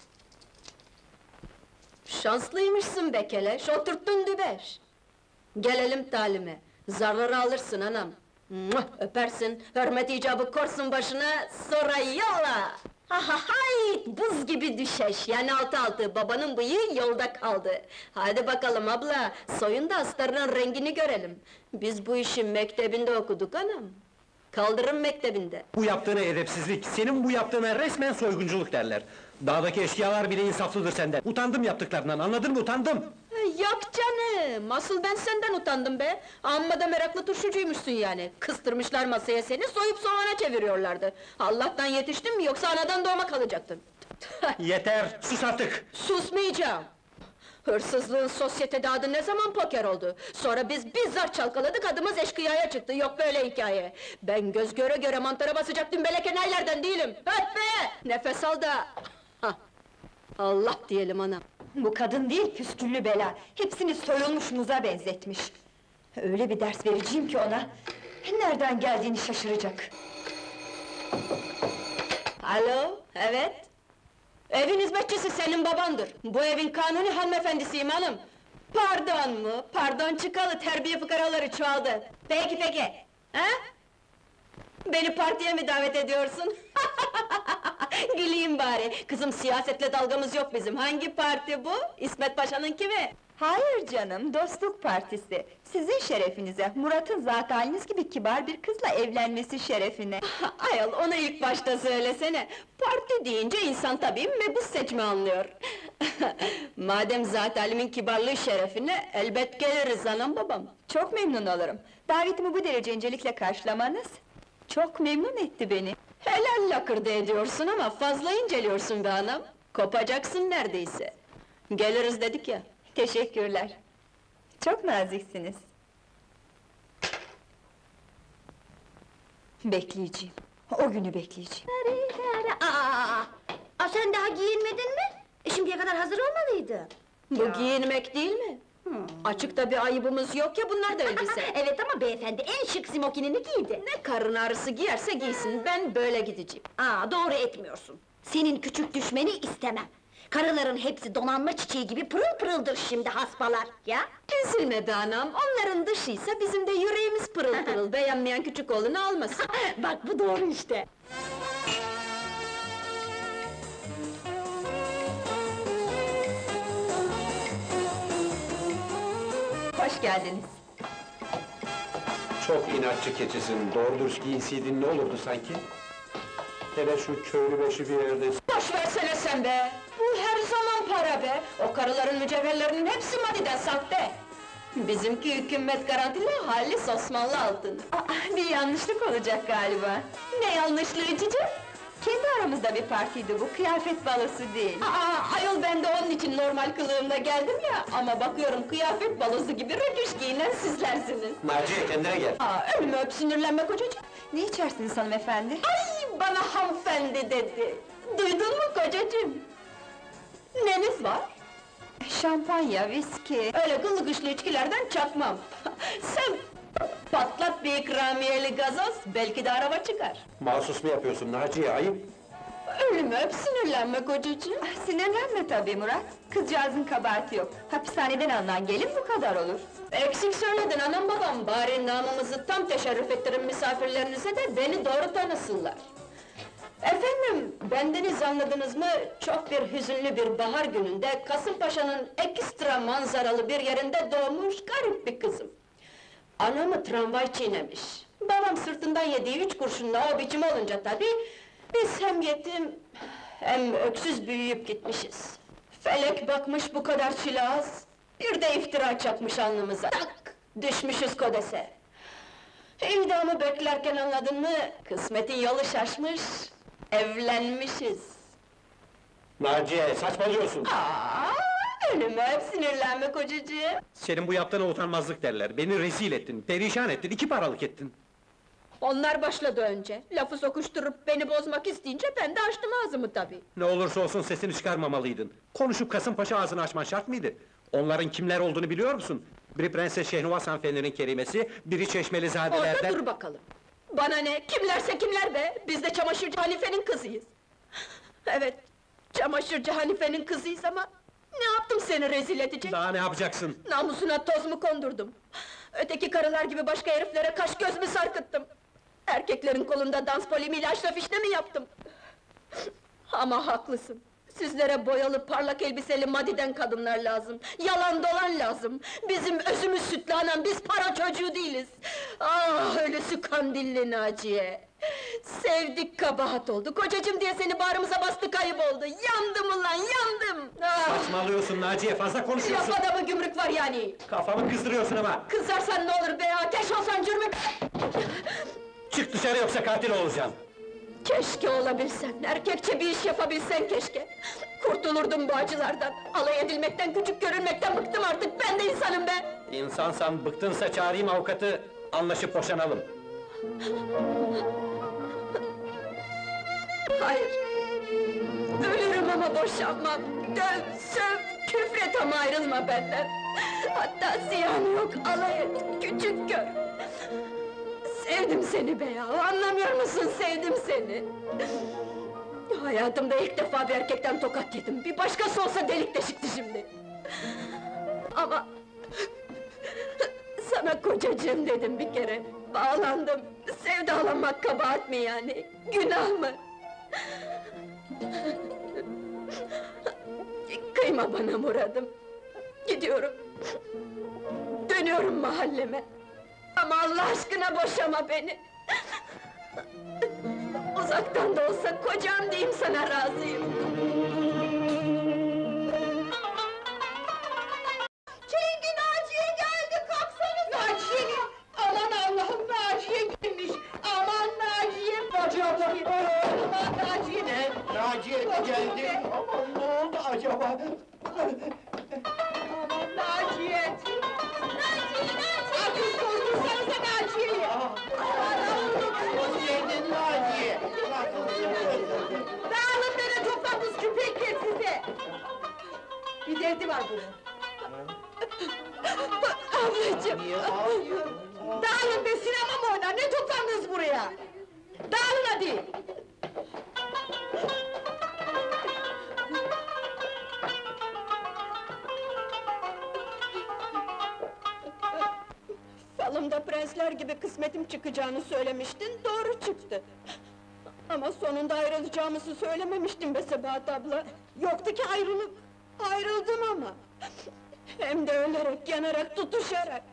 Şanslıymışsın be keleş, oturttun dübeş! Gelelim talime, zarları alırsın anam! Muah! Öpersin, hürmet icabı korsun başına, sonra yolla! Ha ha hay! Buz gibi düşeş, yani altı altı, babanın bıyığı yolda kaldı! Hadi bakalım abla, soyun da astarının rengini görelim! Biz bu işi mektebinde okuduk anam! Kaldırım mektebinde! Bu yaptığına edepsizlik, senin bu yaptığına resmen soygunculuk derler. Dağdaki eşkıyalar bile insaflıdır senden. Utandım yaptıklarından, anladın mı? Utandım! Yok canım! Asıl ben senden utandım be! Amma da meraklı turşucuymuşsun yani! Kıstırmışlar masaya seni, soyup soğana çeviriyorlardı! Allah'tan yetiştin mi, yoksa anadan doğma kalacaktın! Yeter, sus artık! Susmayacağım! Hırsızlığın sosyetede adı ne zaman poker oldu? Sonra biz bizzat çalkaladık, adımız eşkıyaya çıktı, yok böyle hikaye! Ben göz göre göre mantara basacak dümbelek enayilerden değilim! Öt be! Nefes al da... Hah! Allah diyelim anam! Bu kadın değil, püsküllü bela! Hepsini soyulmuş muza benzetmiş! Öyle bir ders vereceğim ki ona... Nereden geldiğini şaşıracak! Alo, evet? Evin hizmetçisi senin babandır. Bu evin kanuni hanımefendisiyim hanım. Pardon mu? Pardon çıkalı, terbiye fıkaraları çoğaldı. Peki peki, ha? Beni partiye mi davet ediyorsun? Güleyim bari, kızım siyasetle dalgamız yok bizim. Hangi parti bu? İsmet Paşa'nınki mi? Hayır canım, dostluk partisi! Sizin şerefinize, Murat'ın zat haliniz gibi kibar bir kızla evlenmesi şerefine! Ayol, onu ilk başta söylesene! Parti deyince insan tabii mebus seçme anlıyor! Madem zat halimin kibarlığı şerefine, elbet geliriz anam babam! Çok memnun olurum! Davetimi bu derece incelikle karşılamanız... çok memnun etti beni! Helal lakırdı ediyorsun ama fazla inceliyorsun be anam! Kopacaksın neredeyse! Geliriz dedik ya! Teşekkürler! Çok naziksiniz! Bekleyeceğim, o günü bekleyeceğim! Aa, aa, sen daha giyinmedin mi? E, şimdiye kadar hazır olmalıydı. Bu giyinmek değil mi? Açıkta bir ayıbımız yok ya, bunlar da elbise! Evet ama beyefendi en şık smokinini giydi. Ne karın ağrısı giyerse giysin, ben böyle gideceğim! Aa, doğru etmiyorsun. Senin küçük düşmeni istemem. Karıların hepsi donanma çiçeği gibi pırıl pırıldır şimdi hasbalar, ya! Üzülme be anam, onların dışıysa bizim de yüreğimiz pırıl pırıl, beğenmeyen küçük oğlunu almasın! Bak bu doğru işte! Hoş geldiniz! Çok inatçı keçisin, doğru dürüst giyinseydin ne olurdu sanki? Hele şu köylü başı bir yerde... Boş versene sen be! Bu her zaman para be! O karıların mücevherlerinin hepsi madiden sahte! Bizimki hükümet garantili, halis Osmanlı altın! Aa, bir yanlışlık olacak galiba! Ne yanlışlığı cicim? Kendi aramızda bir partiydi bu, kıyafet balosu değil! Aa, ayol ben de onun için normal kılığımda geldim ya, ama bakıyorum kıyafet balosu gibi rötuş giyinen sizlersiniz! Naciye kendine gel! Aa, ölümü öp sinirlenme kocacığım! Ne içersiniz hanımefendi? Ay, bana hanımefendi dedi! Duydun mu kocacığım? Neniz var? Şampanya, viski... Öyle gıllı gışlı içkilerden çakmam! Sen patlat bir ikramiyeli gazoz, belki de araba çıkar! Mahsus mu yapıyorsun Naciye, ayıp? Ölümü öp sinirlenme kocacığım! Ah, sinirlenme tabii Murat! Kızcağızın kabahati yok! Hapishaneden alınan gelin bu kadar olur! Eksik söyledin anam babam, bari namımızı tam teşerrüf ettirin misafirlerinize de beni doğru tanısınlar! Efendim, bendeniz anladınız mı, çok bir hüzünlü bir bahar gününde, Kasımpaşa'nın ekstra manzaralı bir yerinde doğmuş garip bir kızım. Anamı tramvay çiğnemiş, babam sırtından yediği üç kurşunla o biçim olunca tabii, biz hem yetim, hem öksüz büyüyüp gitmişiz. Felek bakmış bu kadar çile az, bir de iftira çakmış alnımıza, tak! Düşmüşüz kodese! İdamı beklerken anladın mı, kısmetin yolu şaşmış, evlenmişiz! Naciye, saçmalıyorsun! Aa, ölüme hep sinirlenme kocacığım! Senin bu yaptığına utanmazlık derler, beni rezil ettin, perişan ettin, iki paralık ettin! Onlar başladı önce, lafı sokuşturup beni bozmak isteyince ben de açtım ağzımı tabii! Ne olursa olsun sesini çıkarmamalıydın! Konuşup Kasımpaşa ağzını açman şart mıydı? Onların kimler olduğunu biliyor musun? Biri Prenses Şehnuvaz hanımefendinin kerimesi, biri Çeşmelizadelerden... Orada dur bakalım! Bana ne, kimlerse kimler be! Biz de çamaşırcı Hanife'nin kızıyız! Evet, çamaşırcı Hanife'nin kızıyız ama... Ne yaptım seni rezil edecek? Daha ne yapacaksın? Namusuna toz mu kondurdum? Öteki karılar gibi başka heriflere kaş göz mü sarkıttım? Erkeklerin kolunda dans polimiyle aşraf işte mi yaptım? Ama haklısın! Sizlere boyalı, parlak elbiseli madiden kadınlar lazım! Yalan dolan lazım! Bizim özümüz sütlü anam, biz para çocuğu değiliz! Ah, ölüsü kandilli Naciye! Sevdik kabahat oldu, kocacığım diye seni bağrımıza bastık ayıp oldu! Yandım ulan, yandım! Ah! Saçmalıyorsun Naciye, fazla konuşuyorsun! Laf adamı gümrük var yani! Kafamı kızdırıyorsun ama! Kızarsan ne olur be, ateş olsan cürmük! Çık dışarı yoksa katil olacağım! Keşke olabilsen, erkekçe bir iş yapabilsen keşke! Kurtulurdum bu acılardan! Alay edilmekten, küçük görülmekten bıktım artık! Ben de insanım be! İnsansan bıktınsa çağırayım avukatı, anlaşıp boşanalım. Hayır! Ölürüm ama boşanmam! Döv, söv, küfret ama ayrılma benden! Hatta ziyanı yok, alay et, küçük gör! Sevdim seni be ya, anlamıyor musun? Sevdim seni! Hayatımda ilk defa bir erkekten tokat yedim, bir başkası olsa delik deşikti şimdi! Ama... Sana kocacığım dedim bir kere, bağlandım! Sevdalanmak kabahat mi yani, günah mı? Kıyma bana Murad'ım! Gidiyorum! Dönüyorum mahalleme! Ama Allah aşkına boşama beni! Uzaktan da olsa kocam diyeyim sana razıyım! Cengi Naciye geldi, kalksanıza! Naciye! Aman Allah'ım, Naciye gelmiş! Aman Naciye! Naciye abla! Aman Naciye! Ne? Naciye mi geldi? Aman ne oldu acaba? Aman Naciye! Naciye, Naciye! Akıl koydursanıza Naciye'yi! Hoş geldin Naciye! Dağılın beni topladınız küpekler size! Bir derdi var bunun! Ablacığım! Dağılın be, sinema mı oynar, ne toplandınız buraya? Dağılın hadi! Falımda prensler gibi kısmetim çıkacağını söylemiştin, doğru çıktı! Ama sonunda ayrılacağımızı söylememiştin be Sebahat abla! Yoktu ki ayrılık! Ayrıldım ama! Hem de ölerek, yanarak, tutuşarak!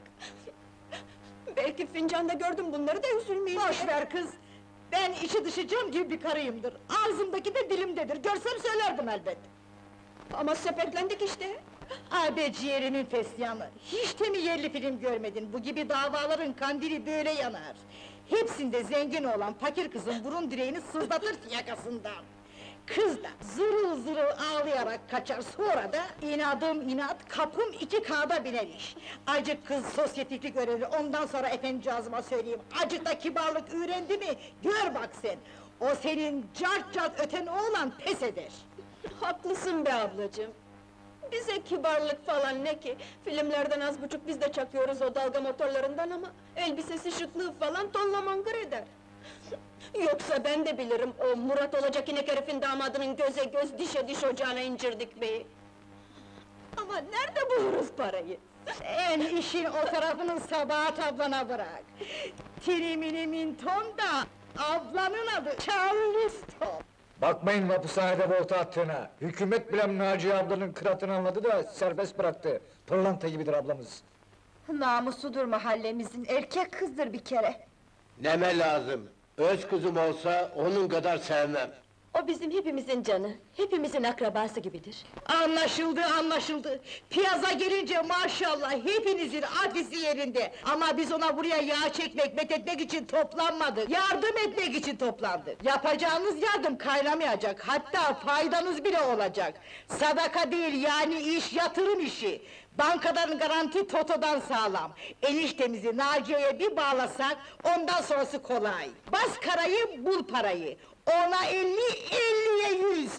Belki fincanda gördüm bunları da üzülmeyeyim Boş ver kız! Ben içi dışı cam gibi bir karıyımdır! Ağzımdaki de dilimdedir, görsem söylerdim elbet! Ama sepetlendik işte! Ay be ciğerimin fesyanı! Hiç de mi yerli film görmedin? Bu gibi davaların kandili böyle yanar! Hepsinde zengin olan fakir kızın burun direğini sızlatır yakasından! Kız da zırıl zırıl ağlayarak kaçar, sonra da inadım inat, kapım iki kağıda biner iş! Acık kız sosyetiklik öğrenir, ondan sonra efendicağızıma söyleyeyim, acık da kibarlık öğrendi mi, gör bak sen! O senin cart cart öten oğlan pes eder! Haklısın be ablacığım! Bize kibarlık falan ne ki? Filmlerden az buçuk biz de çakıyoruz o dalga motorlarından ama... ...elbisesi şıklığı falan tonla mangır eder! Yoksa ben de bilirim o Murat olacak inek herifin damadının göze göz, dişe diş ocağına incir dikmeyi! Ama nerede buluruz parayı? Sen işin o tarafını Sabahat ablana bırak! Tirimini ton da, ablanın adı Charleston! Bakmayın hapishanede volta attığına! Hükümet bile Naciye ablanın kıratını anladı da serbest bıraktı! Pırlanta gibidir ablamız! Namusudur mahallemizin, erkek kızdır bir kere! Neme lazım? Öz kızım olsa onun kadar sevmem. O bizim hepimizin canı, hepimizin akrabası gibidir! Anlaşıldı, anlaşıldı! Piyaza gelince maşallah hepinizin afisi yerinde! Ama biz ona buraya yağ çekmek, methetmek için toplanmadık! Yardım etmek için toplandık! Yapacağınız yardım kaynamayacak, hatta faydanız bile olacak! Sadaka değil, yani iş, yatırım işi! Bankadan garanti Toto'dan sağlam! Eniştemizi Naciye'ye bir bağlasak, ondan sonrası kolay! Bas karayı, bul parayı! Ona elli, elliye yüz!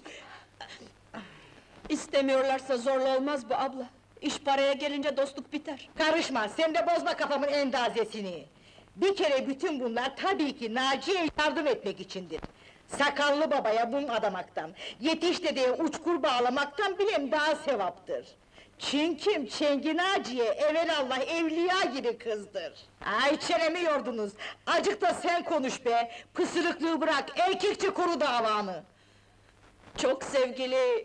İstemiyorlarsa zorla olmaz bu abla! İş paraya gelince dostluk biter! Karışma, sen de bozma kafamın endazesini! Bir kere bütün bunlar tabii ki Naciye'ye yardım etmek içindir! Sakallı babaya mum adamaktan, yetiş dedeye uçkur bağlamaktan bilem daha sevaptır! Çünkü Çengi Naciye evelallah evliya gibi kızdır! Ay çenemi yordunuz! Acık da sen konuş be! Pısırıklığı bırak, erkekçe koru davanı! Çok sevgili...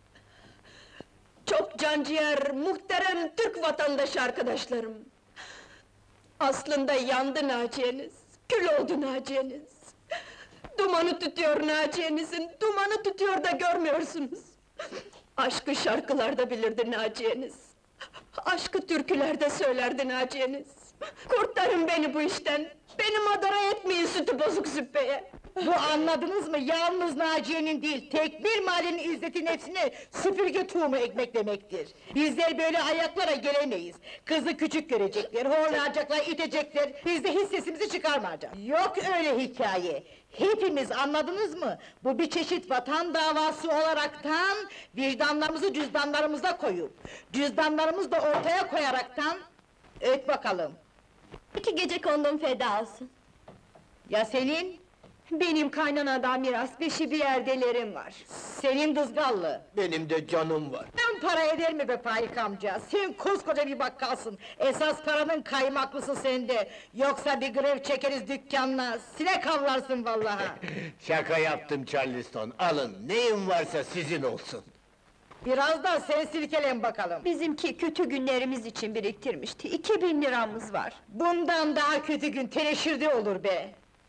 Çok canciğer, muhterem Türk vatandaşı arkadaşlarım! Aslında yandı Naciye'niz, kül oldu Naciye'niz! Dumanı tütüyor Naciye'nizin, dumanı tütüyor da görmüyorsunuz! Aşkı şarkılarda bilirdi Naciye'niz! Aşkı türkülerde söylerdi Naciye'niz! Kurtarın beni bu işten! Beni madara etmeyin sütü bozuk züppeye! Bu anladınız mı? Yalnız Naciye'nin değil, tek bir mahallenin izzeti nefsine süpürge tuğumu ekmek demektir. Bizler böyle ayaklara gelemeyiz. Kızı küçük görecekler, horlayacaklar, itecekler, biz de hiç sesimizi çıkarmayacağız. Yok öyle hikaye! Hepimiz anladınız mı? Bu bir çeşit vatan davası olaraktan, vicdanlarımızı cüzdanlarımıza koyup, cüzdanlarımızı da ortaya koyaraktan, öt bakalım. İki gece kondum feda olsun. Ya senin? Benim kaynanadan miras, beşi bir yerdelerim var. Senin dızgallı. Benim de canım var. Ben para eder mi be Faik amca? Sen koskoca bir bakkalsın. Esas paranın kaymaklısı sende. Yoksa bir grev çekeriz dükkanına, sinek avlarsın vallahi. Şaka yaptım Charleston, alın, neyin varsa sizin olsun. Biraz da sen silkelen bakalım. Bizimki kötü günlerimiz için biriktirmişti, iki bin liramız var. Bundan daha kötü gün teneşirde olur be!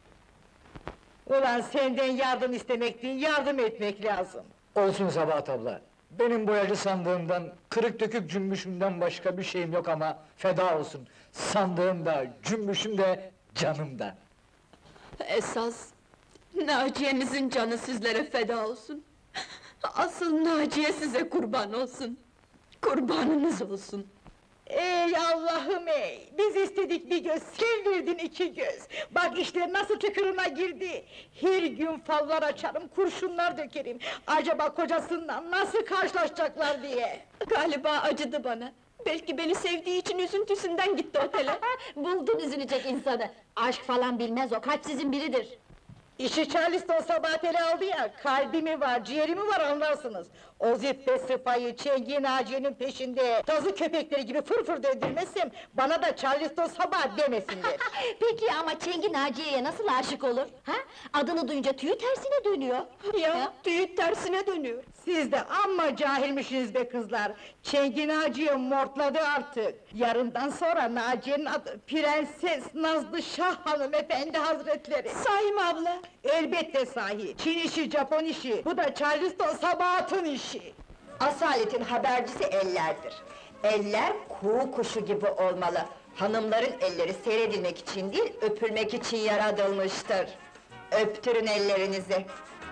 Ulan senden yardım istemek değil, yardım etmek lazım. Olsun Sabahat abla. Benim boyacı sandığımdan, kırık dökük cümbüşümden başka bir şeyim yok ama feda olsun. Sandığım da, cümbüşüm de, canım da. Esas, Naciye'nizin canı sizlere feda olsun. Asıl Naciye size kurban olsun. Kurbanınız olsun. Ey Allah'ım ey! Biz istedik bir göz, sen verdin iki göz! Bak işte nasıl tıkırına girdi! Her gün fallar açarım, kurşunlar dökerim! Acaba kocasından nasıl karşılaşacaklar diye! Galiba acıdı bana. Belki beni sevdiği için üzüntüsünden gitti otele. Buldun üzülecek insanı! Aşk falan bilmez o, kalpsizin biridir! İşi Charleston sabah ele aldı ya, kalbi mi var, ciğeri mi var anlarsınız! O züppe sıpayı, Çengi Naciye'nin peşinde, tazı köpekleri gibi fırfır döndürmezsem, bana da Charleston sabah demesinler! Peki ama Çengi Naciye'ye nasıl aşık olur? Ha? Adını duyunca tüyü tersine dönüyor! Ya, tüyü tersine dönüyor. Siz de amma cahilmişsiniz be kızlar! Çengi Naciye mortladı artık! Yarından sonra Naciye'nin adı Prenses Nazlı Şah Hanımefendi Hazretleri! Sahi mi abla? Elbette sahi! Çin işi, Japon işi, bu da Charleston Sabahat'ın işi! Asaletin habercisi ellerdir. Eller kuğu kuşu gibi olmalı. Hanımların elleri seyredilmek için değil, öpülmek için yaratılmıştır. Öptürün ellerinizi.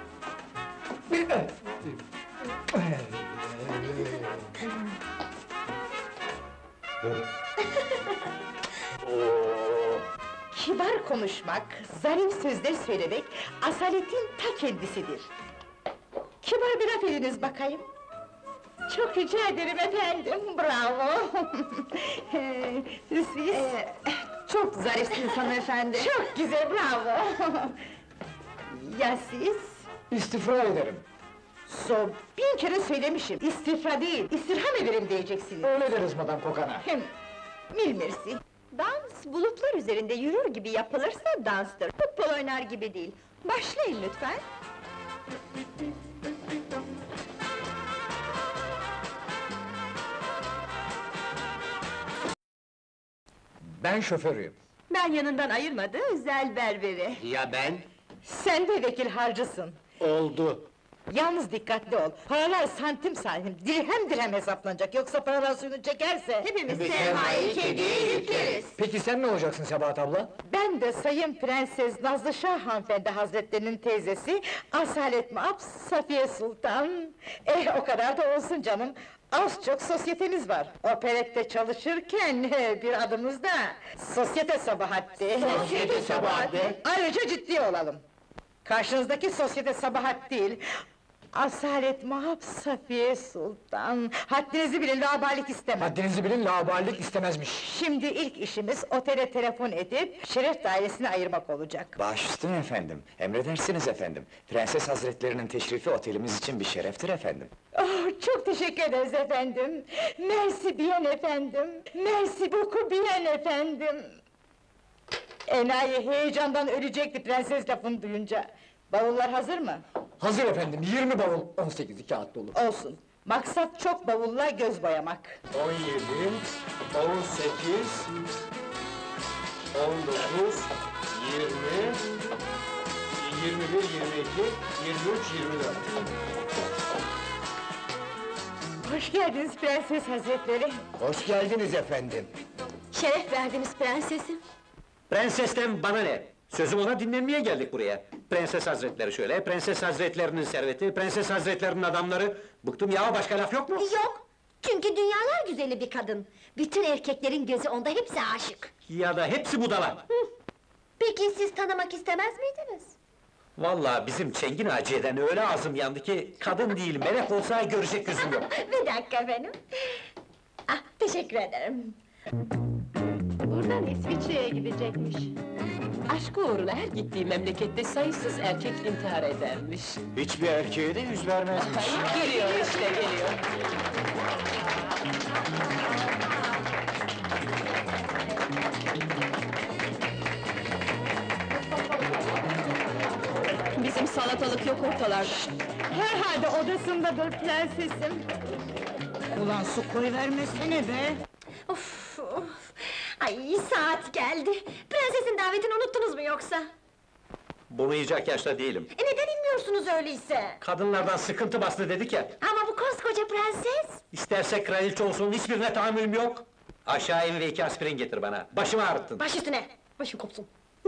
Kibar konuşmak, zarif sözler söylemek, asaletin ta kendisidir. Kibar bir laf ediniz bakayım. Çok rica ederim efendim, bravo! Siz? Ee, çok zarifsiniz hanımefendi. Çok güzel, bravo! Ya siz? İstifra ederim. So, bin kere söylemişim, istifra değil, istirham ederim diyeceksiniz. Öyle deriz Madam Kokana. Hem, mil merci. Dans, bulutlar üzerinde yürür gibi yapılırsa danstır, futbol oynar gibi değil. Başlayın lütfen. Ben şoförüyüm. Ben yanından ayırmadı, özel berberi. Ya ben? Sen de vekil harcısın. Oldu. Yalnız dikkatli ol, paralar santim santim, dirhem dirhem hesaplanacak, yoksa paralar suyunu çekerse... Hepimiz Evet, sermayeyi sermayeyi kediye yükleriz. Peki sen ne olacaksın Sabahat abla? Ben de Sayın Prenses Nazlı Şah Hanımefendi Hazretlerinin teyzesi, Asalet Maap Safiye Sultan... Eh, o kadar da olsun canım! Az çok sosyetemiz var. Operette çalışırken bir adımız da Sosyete Sabahat'ti. Sosyete Sabahat mi? Ayrıca ciddi olalım. Karşınızdaki Sosyete Sabahat değil, Asalet Mahap Safiye Sultan. Haddinizi bilin, laubalilik istemem. Haddinizi bilin, laubalilik istemezmiş. Şimdi ilk işimiz otele telefon edip şeref dairesini ayırmak olacak. Baş üstüne efendim, emredersiniz efendim. Prenses Hazretlerinin teşrifi otelimiz için bir şereftir efendim. Oh, çok teşekkür ederiz efendim. Merci bien efendim. Merci beaucoup bien efendim. Enayi heyecandan ölecekti prenses lafını duyunca. Bavullar hazır mı? Hazır efendim, yirmi bavul, on sekiz kağıt dolu. Olsun. Maksat çok bavulla göz boyamak. On yedi, on sekiz, on dokuz, yirmi, yirmi bir, yirmi iki, yirmi üç, yirmi dört. Hoş geldiniz prenses hazretleri. Hoş geldiniz efendim. Şeref verdiniz prensesim. Prensesten bana ne? Sözüm ona dinlenmeye geldik buraya. Prenses hazretleri şöyle, prenses hazretlerinin serveti, prenses hazretlerinin adamları... Bıktım ya, başka laf yok mu? Yok, çünkü dünyalar güzeli bir kadın. Bütün erkeklerin gözü onda, hepsi aşık. Ya da hepsi budala! Peki siz tanımak istemez miydiniz? Vallahi bizim Çengin Hacı'dan öyle ağzım yandı ki... ...kadın değil, melek olsa görecek yüzüm yok. Bir dakika efendim. Ah, teşekkür ederim. Buradan İsviçre'ye gidecekmiş. Aşkı uğruna her gittiği memlekette sayısız erkek intihar edermiş. Hiçbir erkeğe de yüz vermezmiş. Geliyor işte, geliyor. Bizim salatalık yok ortalarda. Herhalde odasındadır prensesim. Ulan su koyuvermesene be! Of, of! Ay, saat geldi! Prensesin davetini unuttunuz mu yoksa? Bunu yiyecek yaşta değilim. E neden inmiyorsunuz öyleyse? Kadınlardan sıkıntı bastı dedik ya. Ama bu koskoca prenses! İsterse kraliçe olsun, hiçbirine tahammülüm yok. Aşağı in ve iki aspirin getir bana. Başımı ağrıttın. Baş üstüne! Başım kopsun!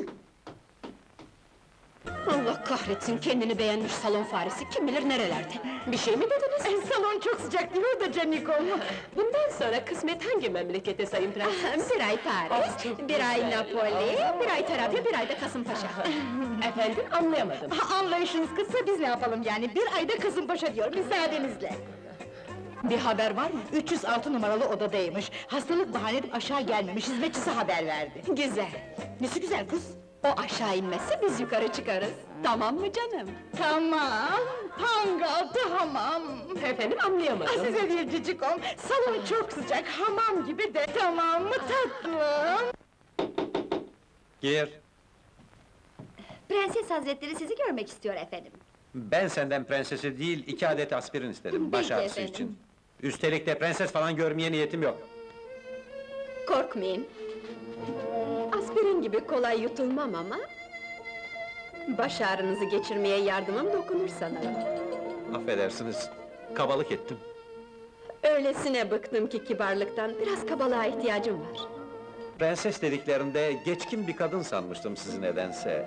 Allah kahretsin, kendini beğenmiş salon faresi, kim bilir nerelerde? Bir şey mi dediniz? Salon çok sıcak değil mi da Canikom? Bundan sonra kısmet hangi memlekete sayın prenses? Bir ay Paris, bir ay Napoli, bir ay Tarabya, bir ay da Kasımpaşa. Efendim, anlayamadım. Ha, anlayışınız kısa, biz ne yapalım yani? Bir ayda Kasımpaşa diyor, müsaadenizle. Bir haber var mı? üç yüz altı numaralı odadaymış. Hastalık bahane edip aşağı gelmemiş, hizmetçisi haber verdi. Güzel. Nesi güzel kız? O aşağı inmezse biz yukarı çıkarız. Tamam mı canım? Tamam, hangal, tamam. Efendim, anlayamadım. Size bir cicikom, salon çok sıcak, hamam gibi de, tamam mı tatlım? Gir. Prenses hazretleri sizi görmek istiyor efendim. Ben senden prensesi değil, iki adet aspirin istedim, baş Peki ağrısı efendim. için. Üstelik de prenses falan görmeye niyetim yok. Korkmayın. Aspirin gibi kolay yutulmam ama... ...baş ağrınızı geçirmeye yardımım dokunur sanırım. Affedersiniz, kabalık ettim. Öylesine bıktım ki kibarlıktan, biraz kabalığa ihtiyacım var. Prenses dediklerinde geçkin bir kadın sanmıştım sizi nedense.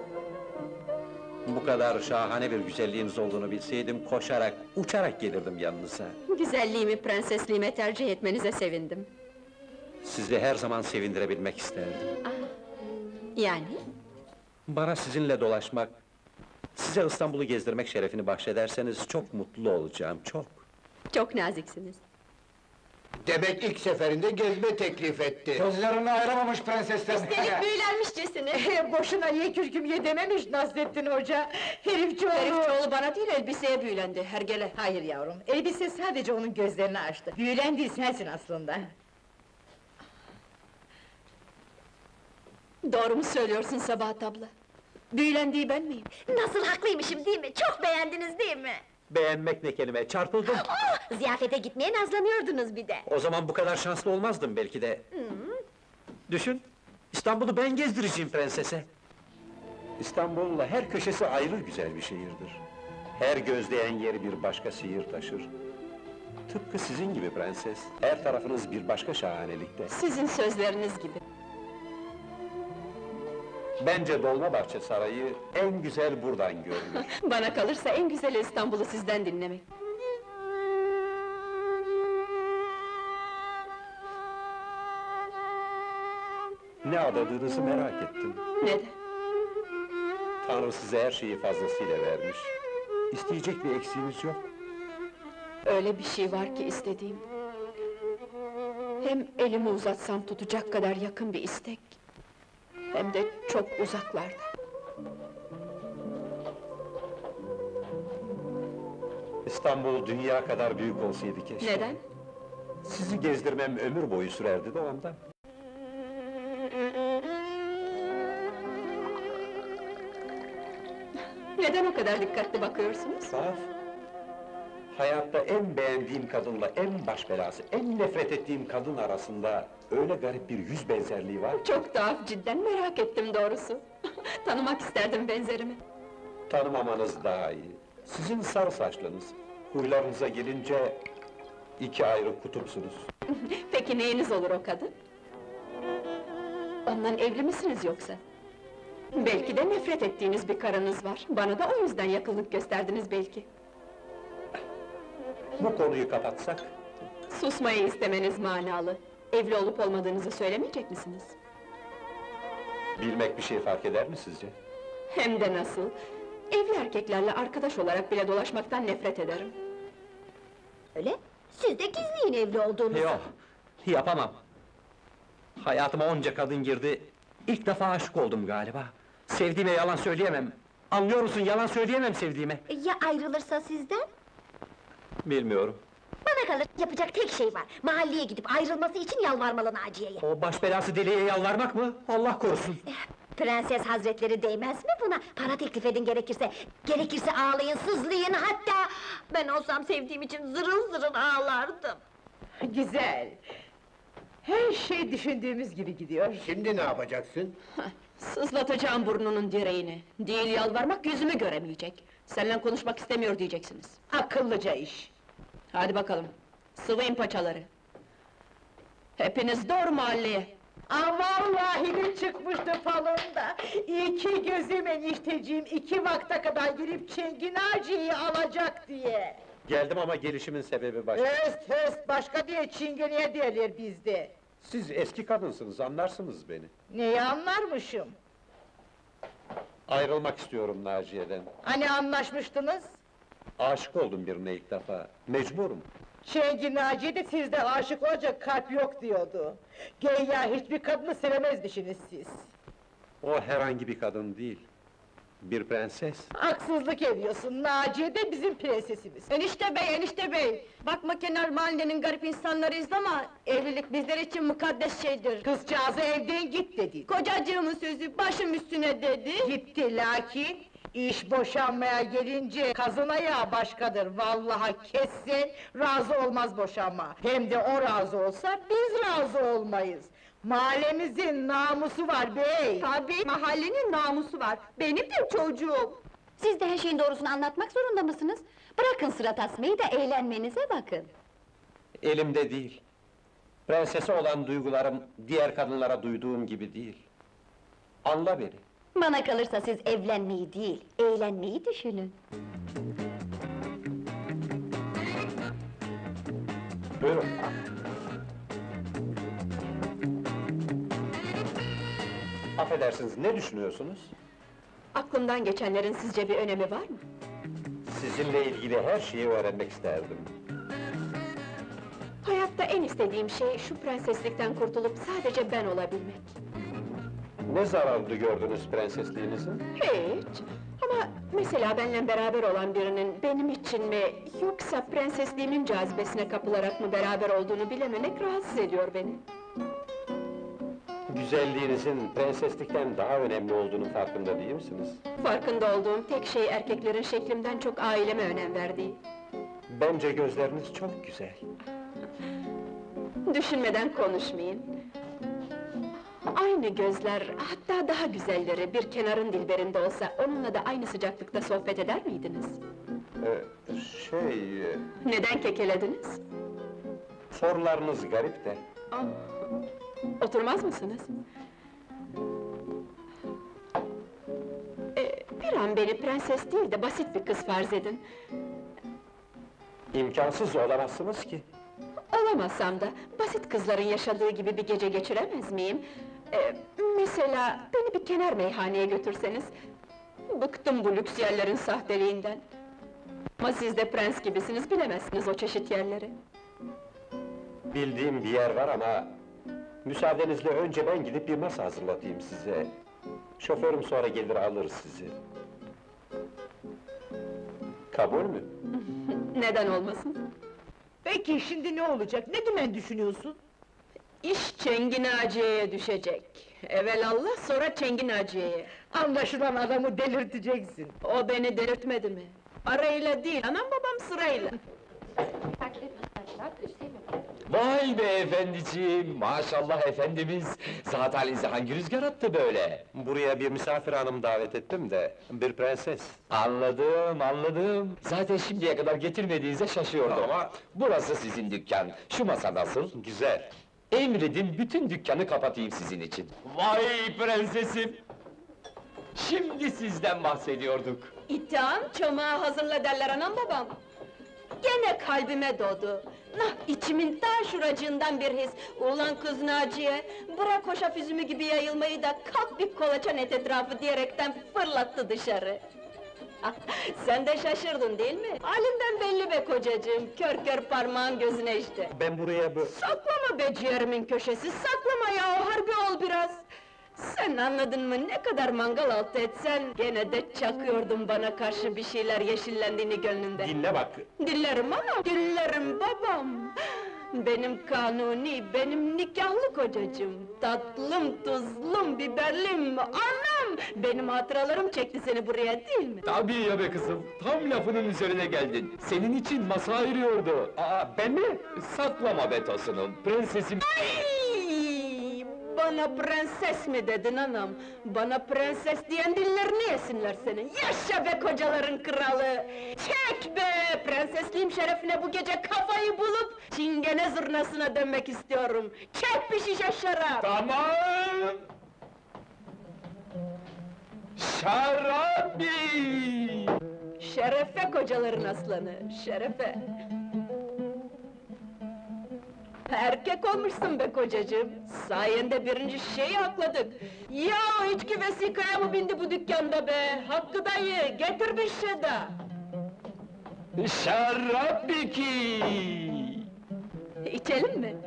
Bu kadar şahane bir güzelliğiniz olduğunu bilseydim, koşarak, uçarak gelirdim yanınıza. Güzelliğimi prensesliğime tercih etmenize sevindim. Sizi her zaman sevindirebilmek isterdim. Yani? Bana sizinle dolaşmak, size İstanbul'u gezdirmek şerefini bahşederseniz çok mutlu olacağım, çok. Çok naziksiniz. Demek ilk seferinde gezme teklif etti. Gözlerini ayıramamış prensesten. Üstelik büyülenmişçesine! Boşuna ye kürküm ye dememiş Nasrettin Hoca. Herifçioğlu! Herifçioğlu bana değil, elbiseye büyülendi, hergele! Hayır yavrum, elbise sadece onun gözlerini açtı. Büyülen değil, sensin aslında. Doğru mu söylüyorsun Sabahat abla? Büyülendiği ben miyim? Nasıl haklıymışım değil mi? Çok beğendiniz değil mi? Beğenmek ne kelime, çarpıldım! Oh, ziyafete gitmeye nazlanıyordunuz bir de. O zaman bu kadar şanslı olmazdım belki de. Düşün, İstanbul'u ben gezdireceğim prensese. İstanbul'la her köşesi ayrı güzel bir şehirdir. Her gözleyen yeri bir başka sihir taşır. Tıpkı sizin gibi prenses, her tarafınız bir başka şahanelikte. Sizin sözleriniz gibi. Bence Dolmabahçe Sarayı en güzel buradan görünür. Bana kalırsa en güzeli İstanbul'u sizden dinlemek. Ne aradığınızı merak ettim. Neden? Tanrı size her şeyi fazlasıyla vermiş. İsteyecek bir eksiğiniz yok. Öyle bir şey var ki istediğim. Hem elimi uzatsam tutacak kadar yakın bir istek... ...hem de çok uzaklarda. İstanbul dünya kadar büyük olsaydı keşke. Neden? Sizi gezdirmem ömür boyu sürerdi de ondan. Neden o kadar dikkatli bakıyorsunuz? Tuhaf. Hayatta en beğendiğim kadınla en baş belası, en nefret ettiğim kadın arasında öyle garip bir yüz benzerliği var ki... Çok tuhaf, cidden merak ettim doğrusu. Tanımak isterdim benzerimi. Tanımamanız daha iyi. Sizin sarı saçlınız, huylarınıza gelince iki ayrı kutupsunuz. Peki neyiniz olur o kadın? Ondan evli misiniz yoksa? Belki de nefret ettiğiniz bir karınız var. Bana da o yüzden yakınlık gösterdiniz belki. Bu konuyu kapatsak? Susmayı istemeniz manalı. Evli olup olmadığınızı söylemeyecek misiniz? Bilmek bir şey fark eder mi sizce? Hem de nasıl! Evli erkeklerle arkadaş olarak bile dolaşmaktan nefret ederim. Öyle, siz de gizleyin evli olduğunuzu. Yok, yapamam. Hayatıma onca kadın girdi, ilk defa aşık oldum galiba. Sevdiğime yalan söyleyemem. Anlıyor musun, yalan söyleyemem sevdiğime. E, Ya ayrılırsa sizden? Bilmiyorum. Bana kalır, yapacak tek şey var. Mahalleye gidip ayrılması için yalvarmalı Naciye'ye. O baş belası deliye yalvarmak mı? Allah korusun! Prenses hazretleri değmez mi buna? Para teklif edin gerekirse. Gerekirse ağlayın, sızlayın, hatta... Ben olsam sevdiğim için zırıl zırıl ağlardım. Güzel! Her şey düşündüğümüz gibi gidiyor. Şimdi ne yapacaksın? Sızlatacağım burnunun direğini. Değil yalvarmak, yüzümü göremeyecek. Seninle konuşmak istemiyor diyeceksiniz. Akıllıca iş! Hadi bakalım, sıvayın paçaları. Hepiniz doğru mahalleye. Aa, vallahi çıkmıştı falımda! İki gözüm enişteciğim, iki vakte kadar girip Çengi Naciye'yi alacak diye! Geldim ama gelişimin sebebi başka. Höst höst, başka diye çingeneye derler bizde! Siz eski kadınsınız, anlarsınız beni. Neyi anlarmışım? Ayrılmak istiyorum Naciye'den. Hani anlaşmıştınız? Aşık oldum birine ilk defa, mecburum. Çengi Naciye de sizde aşık olacak kalp yok diyordu. Güya hiçbir kadını sevemezmişsiniz siz. O herhangi bir kadın değil, bir prenses. Haksızlık ediyorsun, Naciye de bizim prensesimiz. Enişte bey, enişte bey! Bakma kenar mahallenin garip insanlarıyız ama... ...evlilik bizler için mukaddes şeydir. Kızcağızı evden git dedi. Kocacığımın sözü başım üstüne dedi. Gitti lakin... iş boşanmaya gelince kazın ayağı başkadır. Vallahi kesin razı olmaz boşanma. Hem de o razı olsa biz razı olmayız. Mahallemizin namusu var bey! Tabii, mahallenin namusu var. Benim de çocuğum. Siz de her şeyin doğrusunu anlatmak zorunda mısınız? Bırakın sırat asmayı da eğlenmenize bakın. Elimde değil. Prensese olan duygularım, diğer kadınlara duyduğum gibi değil. Anla beni. Bana kalırsa siz evlenmeyi değil, eğlenmeyi düşünün. Buyurun. Affedersiniz, ne düşünüyorsunuz? Aklımdan geçenlerin sizce bir önemi var mı? Sizinle ilgili her şeyi öğrenmek isterdim. Hayatta en istediğim şey şu prenseslikten kurtulup sadece ben olabilmek. Ne zararlı gördünüz prensesliğinizin? Hiç! Ama mesela benimle beraber olan birinin benim için mi, yoksa prensesliğimin cazibesine kapılarak mı beraber olduğunu bilememek rahatsız ediyor beni. Güzelliğinizin prenseslikten daha önemli olduğunu farkında değil misiniz? Farkında olduğum tek şey erkeklerin şeklimden çok aileme önem verdiği. Bence gözleriniz çok güzel. Düşünmeden konuşmayın. Aynı gözler, hatta daha güzelleri bir kenarın dilberinde olsa, onunla da aynı sıcaklıkta sohbet eder miydiniz? Ee, şey... e, Neden kekelediniz? Sorularınız garip de. Ah, oturmaz mısınız? Ee, bir an beni prenses değil de basit bir kız farz edin. İmkansız olamazsınız ki. Olamazsam da, basit kızların yaşadığı gibi bir gece geçiremez miyim? Ee, mesela, beni bir kenar meyhaneye götürseniz... Bıktım bu lüks yerlerin sahteliğinden. Ama siz de prens gibisiniz, bilemezsiniz o çeşit yerleri. Bildiğim bir yer var ama... Müsaadenizle önce ben gidip bir masa hazırlatayım size. Şoförüm sonra gelir alır sizi. Kabul mü? Neden olmasın? Peki şimdi ne olacak, ne dümen düşünüyorsun? İş Çengi Naciye'ye düşecek. Evelallah, sonra Çengi Naciye'ye. Anlaşılan adamı delirteceksin. O beni delirtmedi mi? Arayla değil, anam babam sırayla. Vay be efendiciğim, maşallah efendimiz! Zat halinize hangi rüzgar attı böyle? Buraya bir misafir hanım davet ettim de, bir prenses. Anladım, anladım. Zaten şimdiye kadar getirmediğinize şaşıyordum ama... Burası sizin dükkan, şu masa nasıl? Güzel. Emredin, bütün dükkanı kapatayım sizin için. Vay prensesim! Şimdi sizden bahsediyorduk. İtham, çomağı hazırla derler anam babam. Gene kalbime doğdu. Nah, içimin ta şuracığından bir his. Ulan kız Naciye, bırak hoşaf üzümü gibi yayılmayı da kalk bir kolaçan et etrafı diyerekten fırlattı dışarı. Sen de şaşırdın değil mi? Halinden belli be kocacığım, kör kör parmağın gözüne işte. Ben buraya bu... Saklama be ciğerimin köşesi, saklama ya, harbi ol biraz! Sen anladın mı, ne kadar mangal altı etsen, gene de çakıyordun bana karşı bir şeyler yeşillendiğini gönlünde. Dinle bak! Dinlerim ama, dinlerim babam! Benim kanuni, benim nikahlı kocacığım, tatlım, tuzlum, biberlim, anam! Benim hatıralarım çekti seni buraya değil mi? Tabii ya be kızım, tam lafının üzerine geldin. Senin için masa ayırıyordu. Aa, ben mi? Saklama be tosunum, prensesim... Ay! Bana prenses mi dedin anam? Bana prenses diyen dillerini yesinler senin! Yaşa be kocaların kralı! Çek be! Prensesliğim şerefine bu gece kafayı bulup çingene zurnasına dönmek istiyorum! Çek bir şişe şarap! Tamam! Şarabi! Şerefe kocaların aslanı, şerefe! Erkek olmuşsun be kocacığım! Sayende birinci şişeyi akladık! Ya içki vesikaya mı bindi bu dükkanda be? Hakkı dayı, getir bir şişe daha! Şarabi ki! İçelim mi?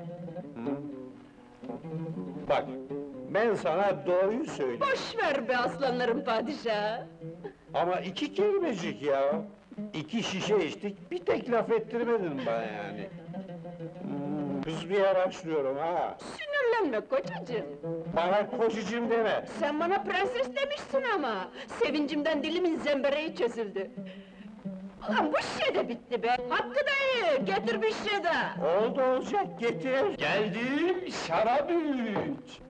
Bak, ben sana doğruyu söyleyeyim. Boş ver be aslanların padişahı! Ama iki kelimecik ya! İki şişe içtik, bir tek laf ettirmedin bana yani. Hmm, kız bir araştırıyorum ha! Sinirlenme kocacığım! Bana kocacığım deme! Sen bana prenses demişsin ama! Sevincimden dilimin zembereği çözüldü! Ulan bu şişe de bitti be! Hakkı dayı, getir bir şişe daha! Oldu olacak, getir! Geldim, şarabı iç!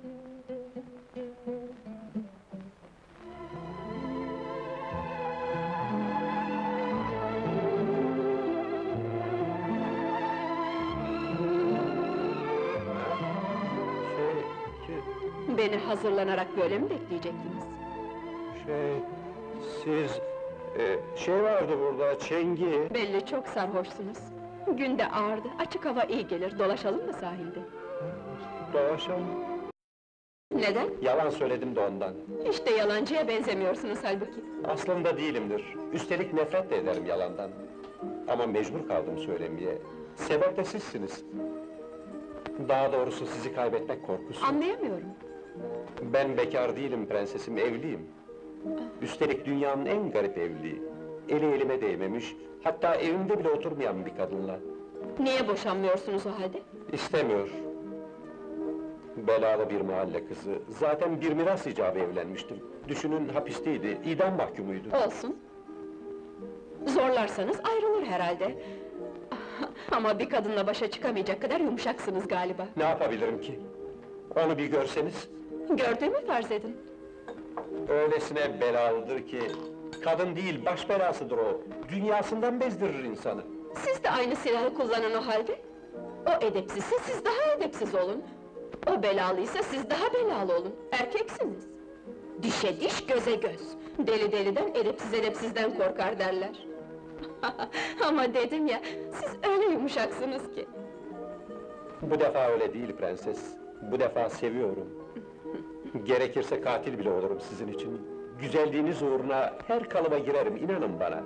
Şey, Beni hazırlanarak böyle mi bekleyecektiniz? şey, siz... E, şey vardı burada, çengi... Belli çok sarhoşsunuz. Günde ağırdı, açık hava iyi gelir, dolaşalım mı sahilde? Dolaşalım. Neden? Yalan söyledim de ondan. İşte yalancıya benzemiyorsunuz halbuki. Aslında değilimdir. Üstelik nefret de ederim yalandan. Ama mecbur kaldım söylemeye. Sebep de sizsiniz. Daha doğrusu sizi kaybetmek korkusu. Anlayamıyorum. Ben bekar değilim prensesim, evliyim. Üstelik dünyanın en garip evliliği. Eli elime değmemiş, hatta evimde bile oturmayan bir kadınla. Niye boşanmıyorsunuz o halde? İstemiyor. Belalı bir mahalle kızı, zaten bir miras icabı evlenmiştim. Düşünün hapisteydi, idam mahkumuydu. Olsun. Zorlarsanız ayrılır herhalde. Ama bir kadınla başa çıkamayacak kadar yumuşaksınız galiba. Ne yapabilirim ki? Onu bir görseniz, Gördüğümü farz edin. öylesine belalıdır ki... Kadın değil, baş belasıdır o. Dünyasından bezdirir insanı. Siz de aynı silahı kullanın o halde. O edepsizse siz daha edepsiz olun. O belalıysa siz daha belalı olun. Erkeksiniz. Dişe diş, göze göz. Deli deliden, edepsiz edepsizden korkar derler. Ama dedim ya, siz öyle yumuşaksınız ki. Bu defa öyle değil prenses. Bu defa seviyorum. Gerekirse katil bile olurum sizin için. Güzelliğiniz uğruna her kalıba girerim, inanın bana.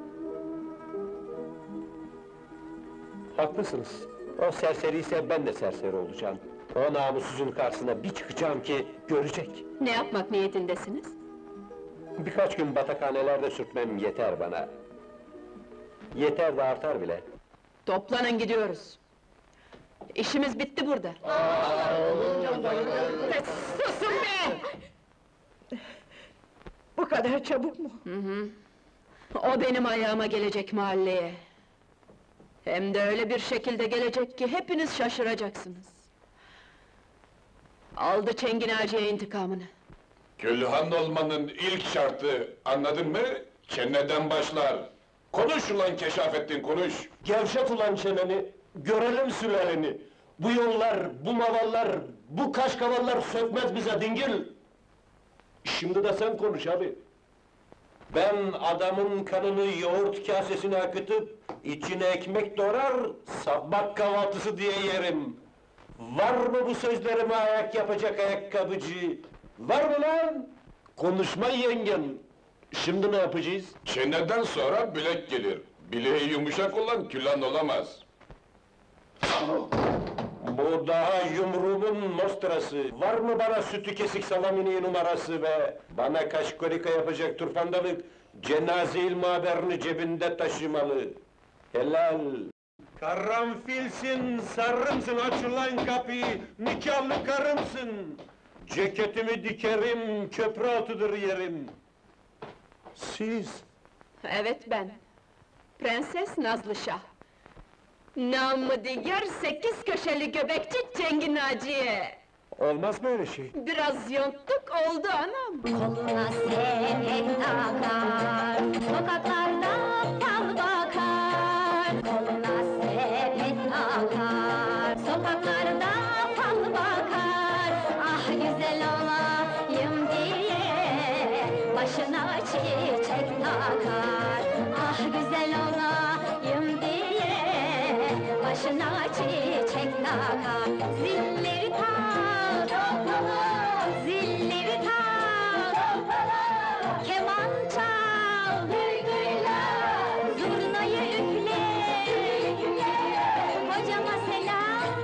Haklısınız. O serseri ise ben de serseri olacağım. O namussuzun karşısına bir çıkacağım ki görecek. Ne yapmak niyetindesiniz? Birkaç gün batakhanelerde sürtmem yeter bana. Yeter de artar bile. Toplanın gidiyoruz. İşimiz bitti burada. Susun be! Bu kadar çabuk mu? Hı hı. O benim ayağıma gelecek mahalleye. Hem de öyle bir şekilde gelecek ki hepiniz şaşıracaksınız. Aldı Çengin Ağacı'ya intikamını. Külhan olmanın ilk şartı, anladın mı? Çeneden başlar. Konuş ulan Keşafettin, konuş! Gevşet ulan çeneni, görelim sülaleni! Bu yollar, bu mavallar, bu kaşkavallar sökmez bize dingil! Şimdi de sen konuş abi! Ben adamın kanını yoğurt kasesine akıtıp, içine ekmek doğrar, sabah kahvaltısı diye yerim. Var mı bu sözlerime ayak yapacak ayakkabıcı? Var mı lan? Konuşma yengen! Şimdi ne yapacağız? Çeneden sonra bilek gelir. Bileği yumuşak olan külan olamaz. Bu daha yumruğumun mostrası. Var mı bana sütü kesik salamini numarası be? Bana kaşkolika yapacak turpandalık, cenaze-i haberini cebinde taşımalı. Helal! Karanfilsin, sarımsın, aç ulan kapıyı, nikahlı karımsın! Ceketimi dikerim, köprü altıdır yerim. Siz? Evet ben. Prenses Nazlışah. Namı diğer sekiz köşeli göbekçi Cengi Naciye. Olmaz böyle şey. Biraz yonttuk oldu anam. Koluna sepet takar, sokaklarda fal bakar. Koluna sepet takar, sokaklarda fal bakar. Ah güzel olayım diye, başına çiçek takar. Ah güzel olayım diye, başına çiçek takar. Zilleri tak, zilleri tak, keman çal, zurnayı üfle, kocama selam.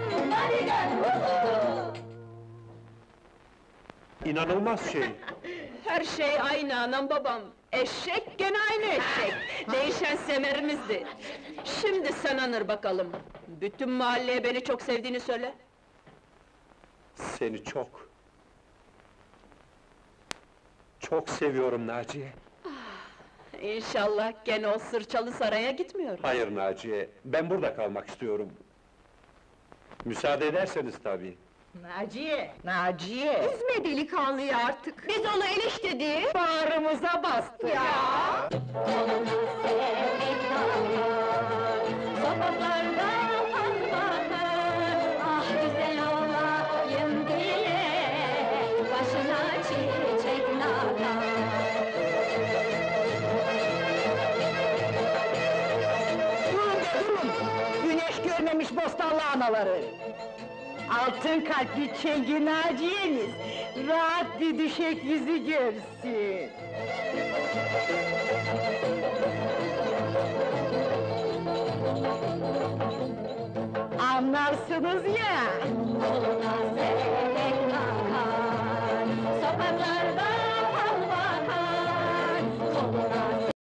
İnanılmaz şey. Her şey aynı anam babam. Eşek gene aynı eşek. Değişen semerimizdi. Şimdi sen anır bakalım. Bütün mahalleye beni çok sevdiğini söyle. Seni çok... Çok seviyorum Naciye. İnşallah gene o sırçalı saraya gitmiyor. Hayır Naciye, ben burada kalmak istiyorum. Müsaade ederseniz tabii. Naciye, Naciye! Üzme delikanlıyı artık. Biz onu enişte Bağrımıza bastı ya! Sokaklarda fal bakar, ah güzel olayım diye, başına çiçek takar. Durun be durun! Güneş görmemiş bostanlı anaları! Altın kalpli Çengi Naciye'niz, rahat bir düşek yüzü görsün! Anlarsınız ya! Koluna sepet takar, sokaklarda